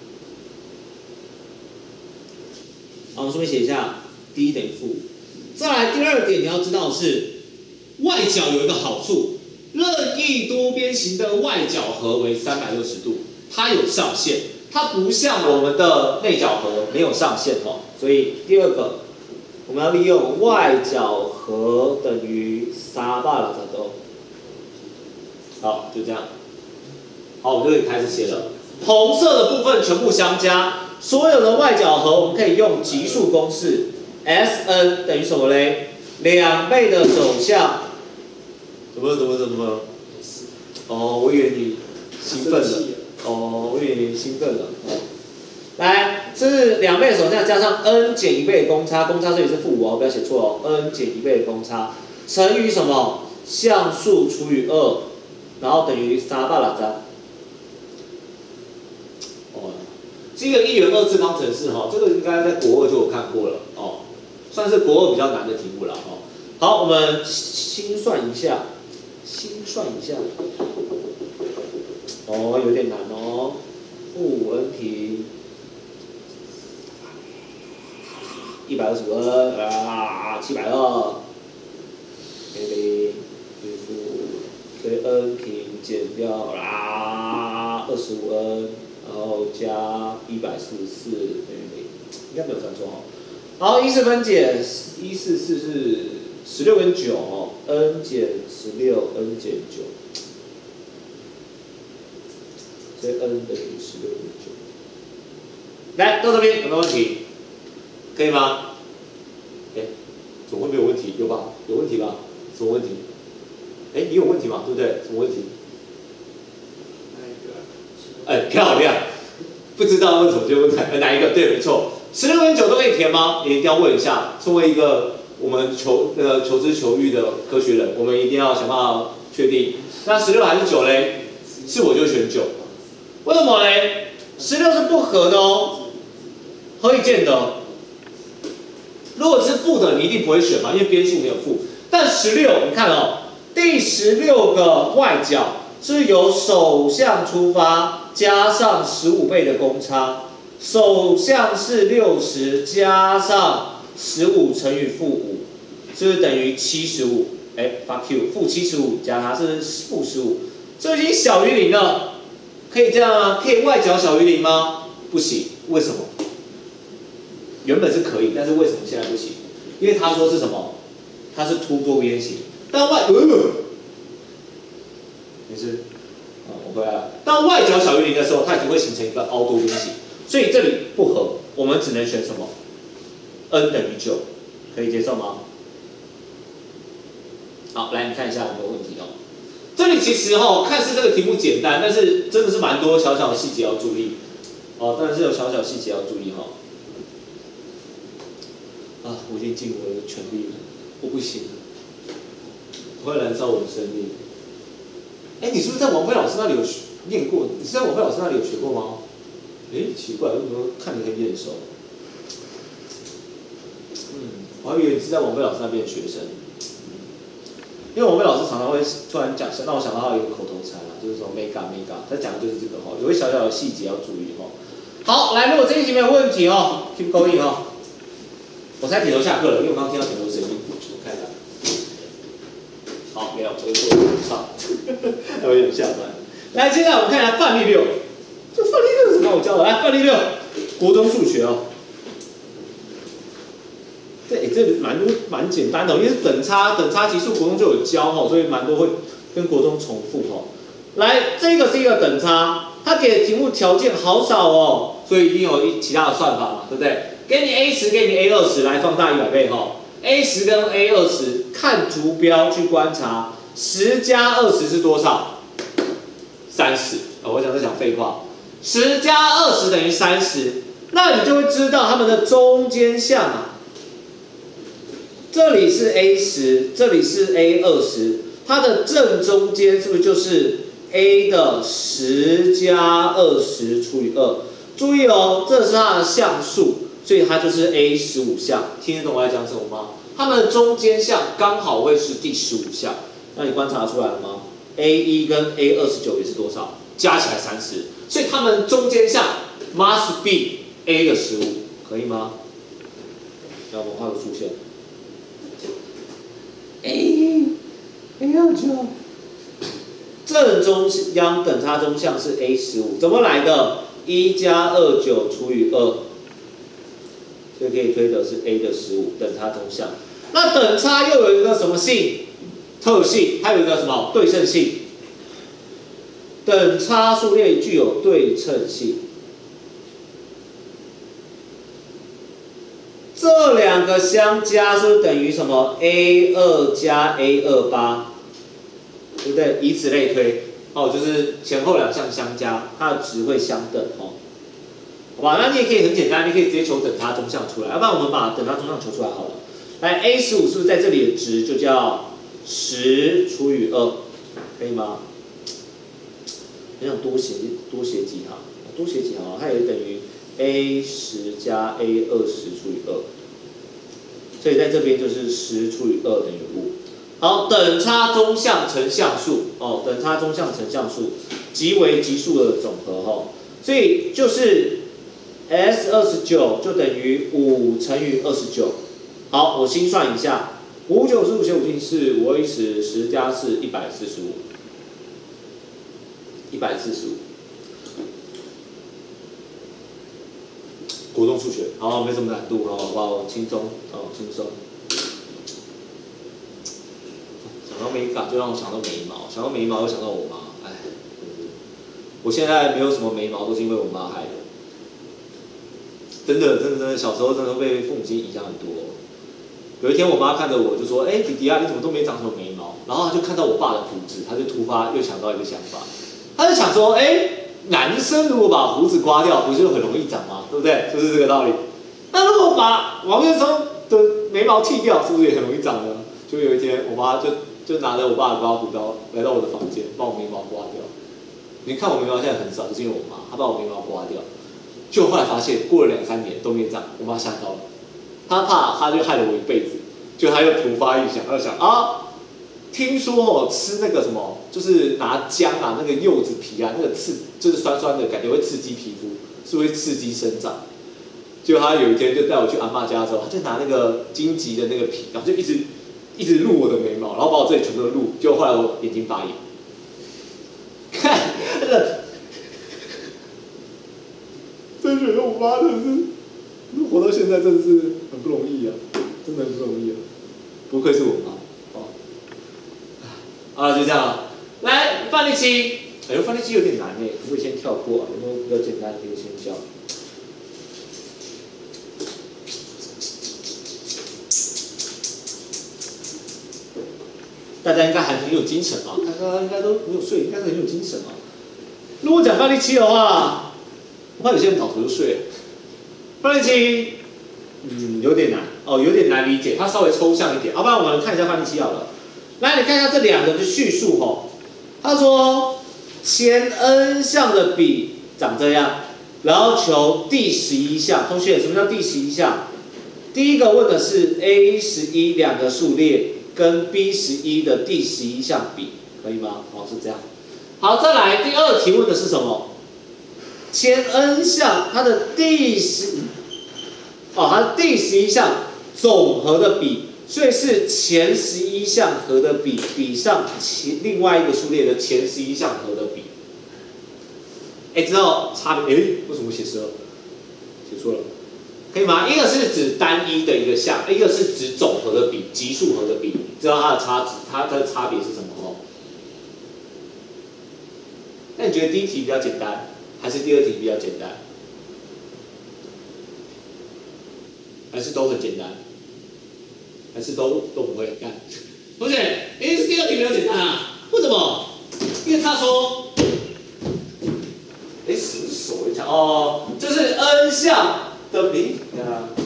好，我们顺便写一下 d 等于负。再来第二点，你要知道的是外角有一个好处，任意多边形的外角和为三百六十度，它有上限，它不像我们的内角和没有上限哦。所以第二个，我们要利用外角和等于三百六十度。好，就这样。好，我们就可以开始写了。红色的部分全部相加。所有的外角和我们可以用级数公式 ，S N 等于什么嘞？两倍的走向，怎么怎么怎么？哦，我以为你兴奋了。哦，我以为你兴奋了。哦、来，这是两倍的走向加上 n 减一倍的公差，公差这里是负五哦，不要写错哦 ，n 减一倍的公差乘以什么？项数除以二，然后等于三百六十。是一个一元二次方程式哈，这个应该在国二就有看过了哦，算是国二比较难的题目了哦。好，我们心算一下，心算一下，哦，有点难哦，负五 n 平一百二十五 n 啊，七百二，零零对负，所以 n 平减掉啦，二十五 n。然后加一百四十四等于零， 应该没有算错哦。好，一次分解一四四是十六跟九哦 ，n 减十六 n 减九，所以 n 等于十六减九。来到这边有没有问题？可以吗？哎，怎么会没有问题？有吧？有问题吧？什么问题？哎，你有问题吗？对不对？什么问题？哎，漂亮！不知道问什么就问哪哪一个？对，没错。十六跟九都可以填吗？也一定要问一下。作为一个我们求呃求知求欲的科学人，我们一定要想办法确定。那十六还是九嘞？是我就选九。为什么嘞？十六是不合的哦，何以见得？如果是负的，你一定不会选嘛，因为边数没有负。但十六，你看哦，第十六个外角是由首向出发，加上十五倍的公差。首向是六十加上十五乘以负五，是不是等于七十五？哎 ，fuck you， 负七十五加它是负十五，这已经小于零了，可以这样吗？可以外角小于零吗？不行，为什么？原本是可以，但是为什么现在不行？因为他说是什么？它是凸多边形，但外呃，没事，啊，我回来了。当外角小于零的时候，它已经会形成一个凹多边形。所以这里不合，我们只能选什么 ？n 等于九，可以接受吗？好，来你看一下有没有问题哦。这里其实哦，看似这个题目简单，但是真的是蛮多小小的细节要注意哦。但是有小小细节要注意哈、哦。啊，我已经尽我的全力了，我不行了，我会燃烧我的生命。哎，你是不是在王菲老师那里有念过？你是在王菲老师那里有学过吗？哎，奇怪，为什么看你很眼熟？嗯，我还以为你是在王菲老师那边的学生，因为王菲老师常常会突然讲，让我想到他有一个口头禅啦，就是说 mega mega， 他讲的就是这个哈，有一小小的细节要注意哈。好，来，如果这一题没有问题哦 ，keep going 哦。我猜铁头下课了，因为我刚刚听到铁头声音，我看一下。好，没有，我做的很差，还有点下班。来，接下来我们看一下范例六。这范例六是什么？我教的，来，范例六，国中数学哦。这哎、欸，这蛮多蛮简单的、哦，因为是等差等差级数，国中就有教哈、哦，所以蛮多会跟国中重复哈、哦。来，这个是一个等差，它给的题目条件好少哦，所以一定有一其他的算法嘛，对不对？给你 A 十，给你 A 二十，来放大一百倍哈、哦。A 十跟 A 二十，看图标去观察，十加二十是多少？三十。哦，我想在讲废话。十加二十等于三十，那你就会知道它们的中间项啊。这里是 A 十，这里是 A 二十，它的正中间是不是就是 A 的十加二十除以二？注意哦，这是它的项数，所以它就是 A 十五项。听得懂我在讲什么吗？它们的中间项刚好会是第十五项。那你观察出来了吗 ？A 一跟 A 二十九也是多少？加起来三十，所以它们中间项 must be A 的十五，可以吗？要文化的出现。A A 二九，正中央等差中项是 A 十五，怎么来的？一加二九除以二，所以可以推得是 A 的十五等差中项。那等差又有一个什么性？特性，还有一个什么对称性？等差数列具有对称性。这两个相加是不是等于什么 ？A 二加 A 二八，对不对？以此类推，哦，就是前后两项相加，它的值会相等哦。好吧，那你也可以很简单，你可以直接求等差中项出来，要不然我们把等差中项求出来好了。来 ，A 十五是不是在这里的值就叫十除以二，可以吗？很想多写多写几行，多写几行，它也等于 A 十加 A 二十除以二，所以在这边就是十除以二等于五。好，等差中项乘项数哦，等差中项乘项数，即为级数的总和哦，所以就是 S 二十九就等于五乘以二十九。好，我心算一下，五九十五减五进四，五二一十，十加四一百四十五。一百四十五， 国中数学，好，没什么难度，好，哇，轻松，哦，轻松。想到美感就让我想到眉毛，想到眉毛又想到我妈，哎，我现在没有什么眉毛，都是因为我妈害的。真的，真的，真的，小时候真的被父母亲影响很多。有一天，我妈看着我就说：“哎、欸，弟弟啊，你怎么都没长什么眉毛？”然后她就看到我爸的胡子，她就突发又想到一个想法，她就想说：“哎、欸，男生如果把胡子刮掉，不就很容易长吗？对不对？就是这个道理。那如果把王岳聪的眉毛剃掉，是不是也很容易长呢？”就有一天，我妈就就拿着我爸的刮胡刀来到我的房间，把我眉毛刮掉。你看我眉毛现在很少，就是因为我妈，她把我眉毛刮掉。就后来发现，过了两三年都没长，我妈吓到了。他怕，他就害了我一辈子。就他又突发异想，他就想啊，听说哦，吃那个什么，就是拿姜啊，那个柚子皮啊，那个刺就是酸酸的感觉会刺激皮肤，是会刺激生长。结果他有一天就带我去阿嬷家的时候，他就拿那个荆棘的那个皮，然后就一直一直撸我的眉毛，然后把我这里全部都撸。结果后来我眼睛发炎，看那个，真觉得我妈真的是。活到现在真的是很不容易啊，真的很不容易啊，不愧是我妈。哦，好了，就这样了。来，范例七，哎呦，范例七有点难哎，可不可以先跳过啊？有没有比较简单的可以先教？大家应该还很有精神啊，大家应该都没有睡，应该是很有精神啊。如果讲范例七的话，我怕有些人倒头就睡了。范例七，嗯，有点难哦，有点难理解，它稍微抽象一点。要、啊、不然我们看一下范例七好了。来，你看一下这两个的叙述吼。他说前 n 项的比长这样，然后求第十一项。同学，什么叫第十一项？第一个问的是 A 十一两个数列跟 B 十一的第十一项比，可以吗？哦，是这样。好，再来第二题问的是什么？前 n 项它的第十，哦，它第十一项总和的比，所以是前十一项和的比比上前另外一个数列的前十一项和的比。哎，知道差别？哎，为什么写十二？写错了，可以吗？一个是指单一的一个项，一个是指总和的比，级数和的比，知道它的差值，它的差别是什么哦？那你觉得第一题比较简单？还是第二题比较简单，还是都很简单，还是都都不会干？同学，一定是第二题比较简单啊？为什么？因为他说，哎，什么是手一项？哦，就是 n 项的比，你看啊，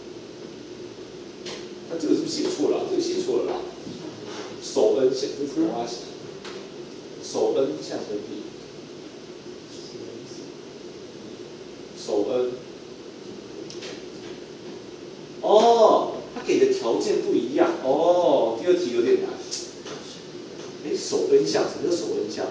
他这个是不是写错了？这个写错了啦，手 n 项，这是什么啊？手 n 项的比。手 n， 哦，他给的条件不一样哦。第二题有点难。哎，手 n 项，什么叫手 n 项？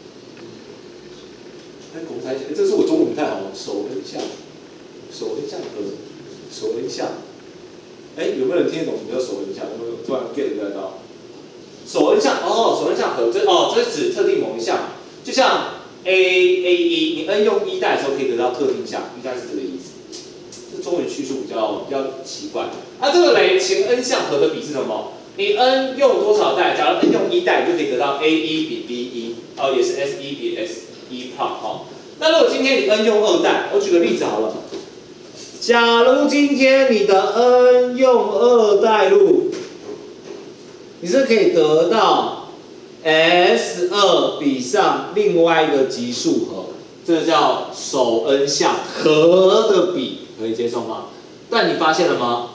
哎，公开讲，哎，这是我中文不太好。手 n 项，手 n 项和手 n 项，哎，有没有人听得懂什么叫手 n 项？有没有突然 get 得到？手 n 项，哦，手 n 项和这哦，这是指特定某一项，就像。A A 一，你 n 用一代的时候可以得到特定项，应该是这个意思。这中文叙述比较比较奇怪。那、啊、这个嘞，前 n 项和的比是什么？你 n 用多少代？假如 n 用一代，你就可以得到 A 一比 B 一，哦，也是 S 一比 S 一 part 哦。那如果今天你 n 用二代，我举个例子好了。假如今天你的 n 用二代路，你是可以得到。S 二比上另外一个级数和，这叫手 n 项和的比，可以接受吗？但你发现了吗？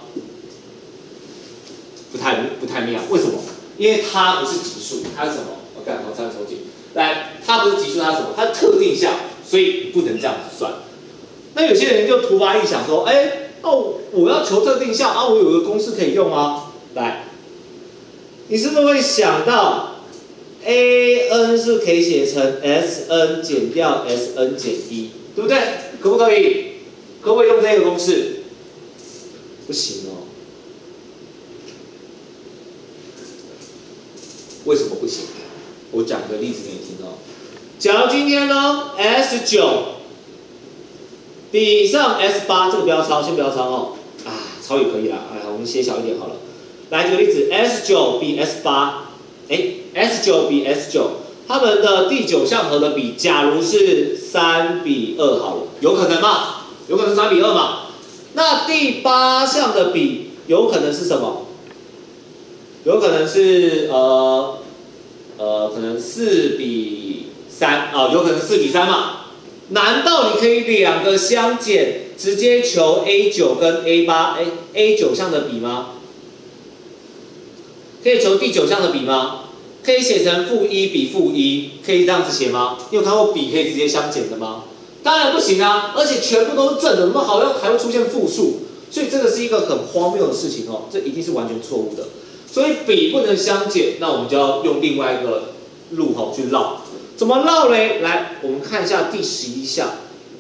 不太不太妙，为什么？因为它不是级数，它是什么？我看我再抽筋。来，它不是级数，它是什么？它是特定项，所以不能这样子算。那有些人就突发异想说，哎，那我要求特定项啊，我有个公式可以用啊。来，你是不是会想到？A n 是可以写成 S n 减掉 S n 减一，对不对？可不可以？可不可以用这个公式？不行哦。为什么不行？我讲个例子给你听哦。假如今天呢 S 九比上 S 八， 这个不要抄，先不要抄哦。啊，抄也可以啦。哎，我们写小一点好了。来举个例子 ，S 九 比 S 八， 哎 ，S 九 比 S 九， 它们的第九项和的比，假如是三比二好了，有可能吗？有可能三比二嘛？那第八项的比有可能是什么？有可能是呃呃，可能四比三啊，有可能四比三嘛？难道你可以两个相减，直接求 A 九 跟 A 八， 哎 A 九 项的比吗？可以求第九项的比吗？可以写成负一比负一，可以这样子写吗？你有看过比可以直接相减的吗？当然不行啊，而且全部都是正的，怎么好像还会出现负数？所以这个是一个很荒谬的事情哦，这一定是完全错误的。所以比不能相减，那我们就要用另外一个路吼去绕。怎么绕嘞？来，我们看一下第十一项。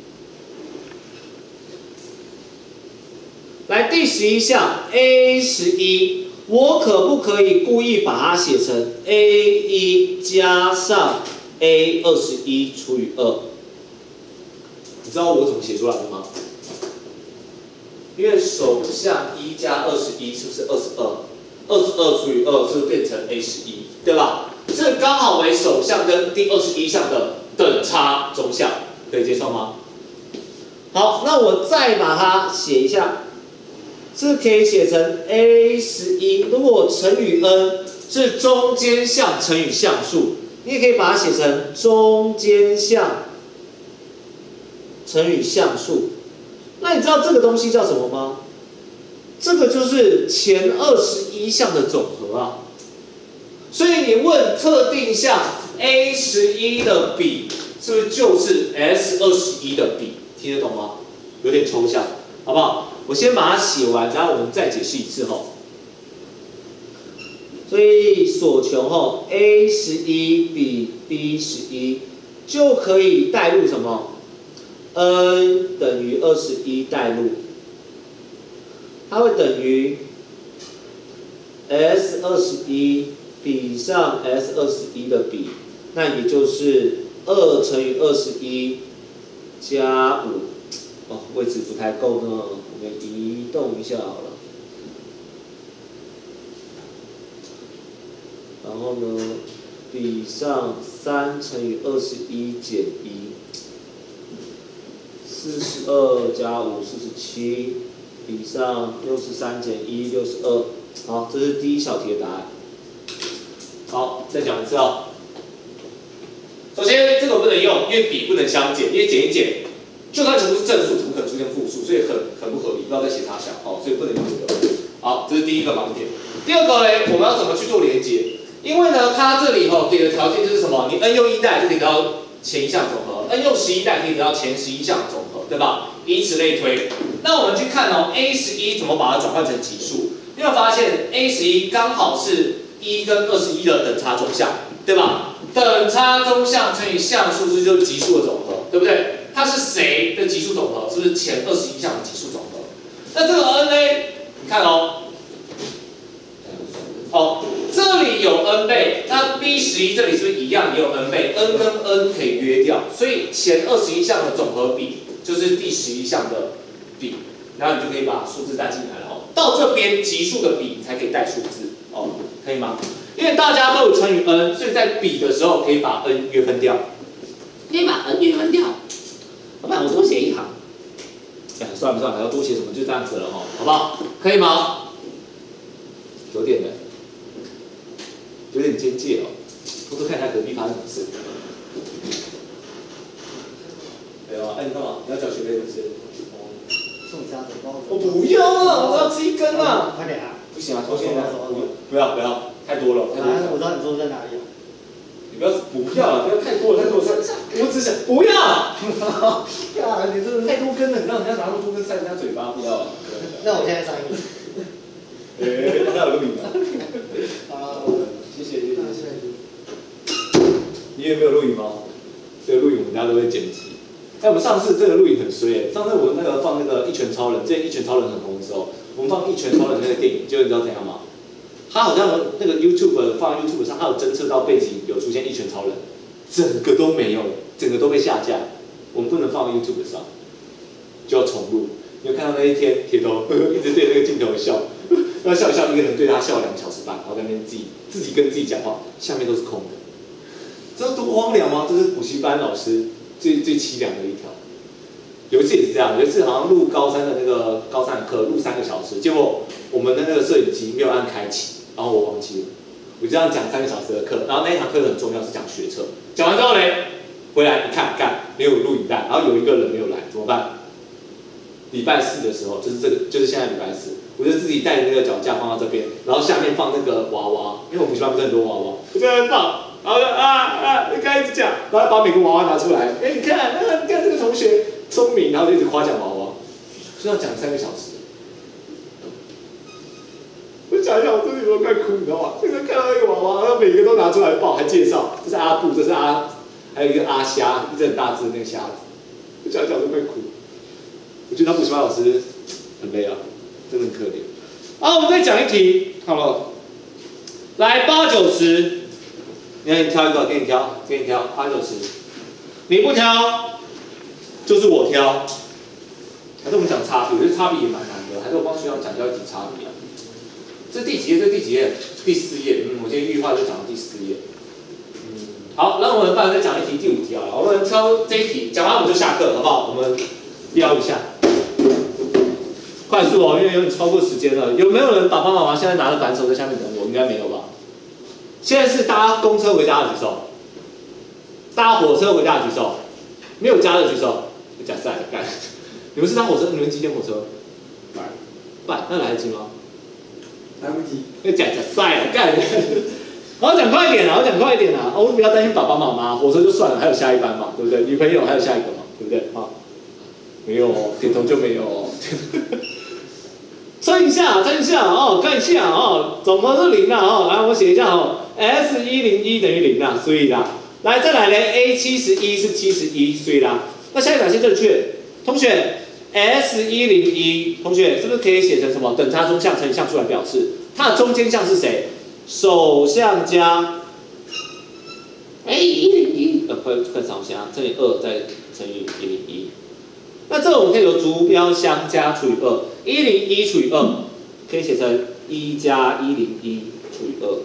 来，第十一项 A 十一。我可不可以故意把它写成 A 一 加上 A 二十一除以二？你知道我怎么写出来的吗？因为首项一加二十一是不是二十二？二十二除以二是不是变成 A 十一？对吧？这刚好为首项跟第二十一项的等差中项，可以接受吗？好，那我再把它写一下。是可以写成 A 十一， 如果乘以 n 是中间项乘以项数，你也可以把它写成中间项乘以项数。那你知道这个东西叫什么吗？这个就是前二十一项的总和啊。所以你问特定项 A 十一 的比，是不是就是 S 二十一 的比？听得懂吗？有点抽象，好不好？我先把它写完，然后我们再解释一次吼。所以所求吼 A 十一 比 B 十一， 就可以代入什么 ？n 等于二十一代入，它会等于 S 二十一 比上 S 二十一 的比，那也就是二乘以二十一加五。哦，位置不太够呢，我们移动一下好了。然后呢，比上三乘以二十一减一，四十二加五四十七，比上六十三减一六十二。好，这是第一小题的答案。好，再讲一次哦。首先这个不能用，因为比不能相减，因为减一减。就算全部是正数，怎么可能出现负数？所以很很不合理，不要再写差项哦，所以不能用这个。好，这是第一个盲点。第二个呢，我们要怎么去做连结？因为呢，它这里吼给的条件就是什么？你 n 用一代就可以得到前一项总和 ，n 用十一代可以得到前十一项总和，对吧？以此类推。那我们去看哦 ，A 十一怎么把它转换成级数？你会发现 A 十一刚好是一跟二十一的等差中项，对吧？等差中项乘以项数是就是级数的总和，对不对？它是谁的级数总和？是不是前二十一项的级数总和？那这个 n 呢？你看哦，哦，这里有 n 倍，那 B 十一这里是不是一样也有 n 倍 ？n 跟 n 可以约掉，所以前二十一项的总和比就是第十一项的比，然后你就可以把数字带进来了哦。到这边级数的比你才可以带数字哦，可以吗？因为大家都有乘以 n， 所以在比的时候可以把 n 约分掉，可以把 n 约分掉。老板，我多写一行。哎，算了算了，还要多写什么？就这样子了哈，好不好？可以吗？九点了，有点间界哦。偷偷看一下隔壁发生什么事。没有啊？哎，你干嘛？你要缴学费是不是？哦。 送家走包。 我不要啊！我要吃一根啊！ 快点啊！ 不行啊，抽现在不要不要，太多了，太多了。 我知道你桌在哪里啊。 你不要不要了，不要太多了，太多了。我只想不要。呀，你真的太多根了，你让人家拿那么多根塞人家嘴巴，不要。 那我现在上一个。 哎，他有录影吗？ 啊， 谢谢谢谢谢谢。你有没有录影吗？这个录影我们大家都会剪辑。哎，我们上次这个录影很衰哎，上次我那个放那个《一拳超人》，之前《一拳超人》很红的时候，我们放《一拳超人》那个电影，结果你知道怎样吗？他好像那个 YouTube 放 YouTube 上，他有侦测到背景有出现一拳超人，整个都没有，整个都被下架，我们不能放 YouTube 上， 就要重录。你有看到那一天铁头一直对那个镜头笑，然后笑一笑，一个人对他笑两个小时半，然后在那边自己自己跟自己讲话，下面都是空的。这多荒凉吗？这是补习班老师最最凄凉的一条。有一次也是这样，有一次好像录高三的那个高三的课，录三个小时，结果我们的那个摄影机没有按开启，然后我忘记了，我就这样讲三个小时的课，然后那一堂课很重要，是讲学测。讲完之后嘞，回来一看，干没有录影带，然后有一个人没有来，怎么办？礼拜四的时候，就是这个，就是现在礼拜四，我就自己带那个脚架放到这边，然后下面放那个娃娃，因为我们补习班不是很多娃娃，我就在那放，然后就啊啊，就开始讲，然后把每个娃娃拿出来，哎，你看，那个你看这个同学聪明，然后就一直夸奖娃娃，就要讲三个小时。我讲一讲，我自己都快哭，你知道吗？就是看到那个娃娃，然后每个都拿出来抱，还介绍，这是阿布，这是阿，还有一个阿虾，一只很大只的那个虾子，我讲一讲都快哭。我觉得当补习班老师很累啊，真的很可怜。好，我们再讲一题，好了，来八九十，你看你挑一个，给你挑，给你挑八九十，你不挑，就是我挑。还是我们讲差别，我觉得差别也蛮难的，还是我帮学长讲教一题差别啊。这第几页？这第几页？第四页。嗯，我今天预化就讲到第四页。嗯，好，那我们不然再讲一题，第五题好了。我们挑这一题，讲完我们就下课，好不好？我们标一下。快速哦，因为有点超过时间了。有没有人爸爸妈妈现在拿着扳手在下面等我？应该没有吧？现在是搭公车回家的举手，搭火车回家的举手，没有家的举手。假赛干，你们是搭火车？你们几点火车？ 拜拜，那来得及吗？ 来不及。 要假假赛了，干！好讲快一点啊，我讲快一点啊！我们不要担心爸爸妈妈，火车就算了，还有下一班嘛，对不对？女朋友还有下一个嘛，对不对？好，没有哦，点头就没有哦。称一下，称一下哦，看一下哦，总和是零啊哦，来我写一下哦 ，S 一零一等于零啊，所以啦，来再来嘞 ，A 七十一是七十一，所以啦，那下列哪些正确？同学 ，S 一零一，同学是不是可以写成什么等差中项乘以项数来表示？它的中间项是谁？首项加 A 一零一，呃，快快少项乘以二再乘以一零一。那这我们可以由逐标相加除以二，一零一除以二可以写成一加一零一除以二。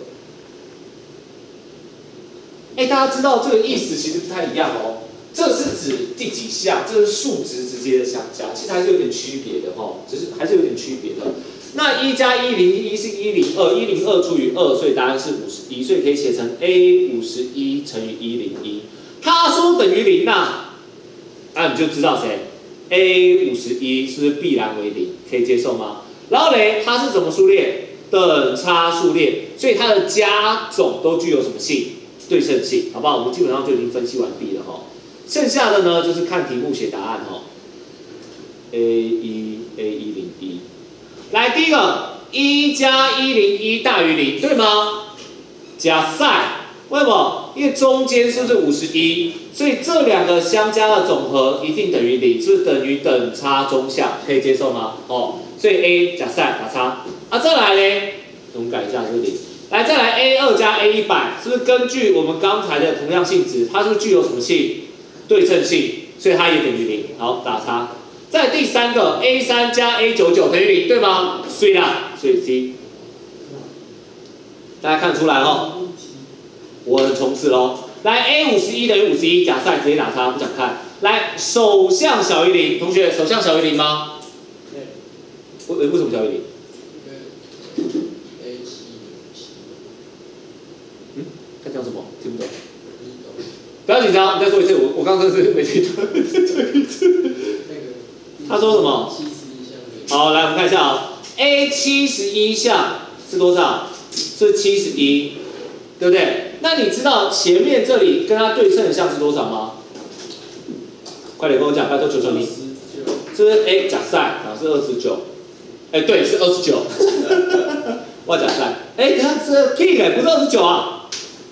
哎，大家知道这个意思其实不太一样哦。这是指第几项？这是数值直接的相加，其实还是有点区别的哦，只是还是有点区别的。那一加一零一是一零二，一零二除以二，所以答案是五十一，所以可以写成 A 五十一乘以一零一。他说等于零呐，那你就知道谁？ A 五十一是不是必然为零？可以接受吗？然后嘞，它是怎么数列？等差数列，所以它的加总都具有什么性？对称性，好不好？我们基本上就已经分析完毕了哈。剩下的呢，就是看题目写答案哈。A 一 A 一零一，来第一个，一加一零一大于零，对吗？加赛。 为什么？因为中间是不是五十一？所以这两个相加的总和一定等于零，是不是等于等差中项？可以接受吗？哦，所以 A 加赛打叉。啊，再来呢，我们改一下是零。来，再来 A 二加 A 一百，是不是根据我们刚才的同样性质，它是不是具有什么性？对称性，所以它也等于零。好，打叉。再第三个 A 三加 A 九九等于零，对吗？所以啦，所以 C。大家看出来哦。 我很冲刺喽！来 ，A 五十一等于五十一，假赛直接打叉，不想看。来，首项小于零，同学，首项小于零吗？对。为为什么小于零？ 因为 A 七七。 嗯，在讲什么？听不懂。不要紧张，你再说一次。我我刚刚真是没听懂，再说一次。他说什么？七十一项。好，来我们看一下啊、哦、，A 七十一项是多少？是七十一，对不对？ 那你知道前面这里跟它对称的项是多少吗？快点跟我讲，拜托求求你。是不是 A 假赛啊？是二十九。哎，对，是二十九。我假赛。哎，等下是 K 哎，不是二十九啊。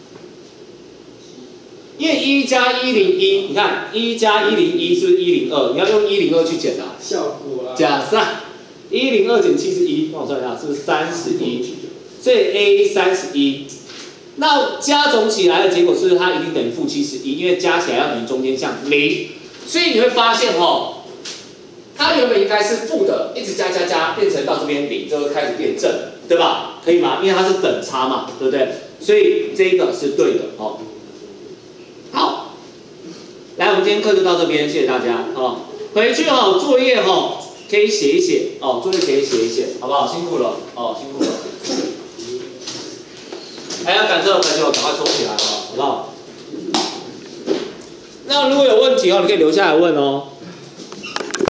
因为一加一零一，你看一加一零一是不是一零二？你要用一零二去减啊。 效果啊。 假赛。一零二减七十一，帮我算一下，是不是三十一？所以 A 三十一。 那加总起来的结果是它一定等于负七十一，因为加起来要等于中间项零，所以你会发现哦， 它原本应该是负的，一直加加加，变成到这边零，就会开始变正，对吧？可以吗？因为它是等差嘛，对不对？所以这个是对的哦。好，来，我们今天课就到这边，谢谢大家哦。回去哦，作业哦可以写一写哦，作业可以写一写，好不好？辛苦了哦，辛苦了。还要赶这个朋友赶快抽起来哦，好不好？那如果有问题哦，你可以留下来问哦。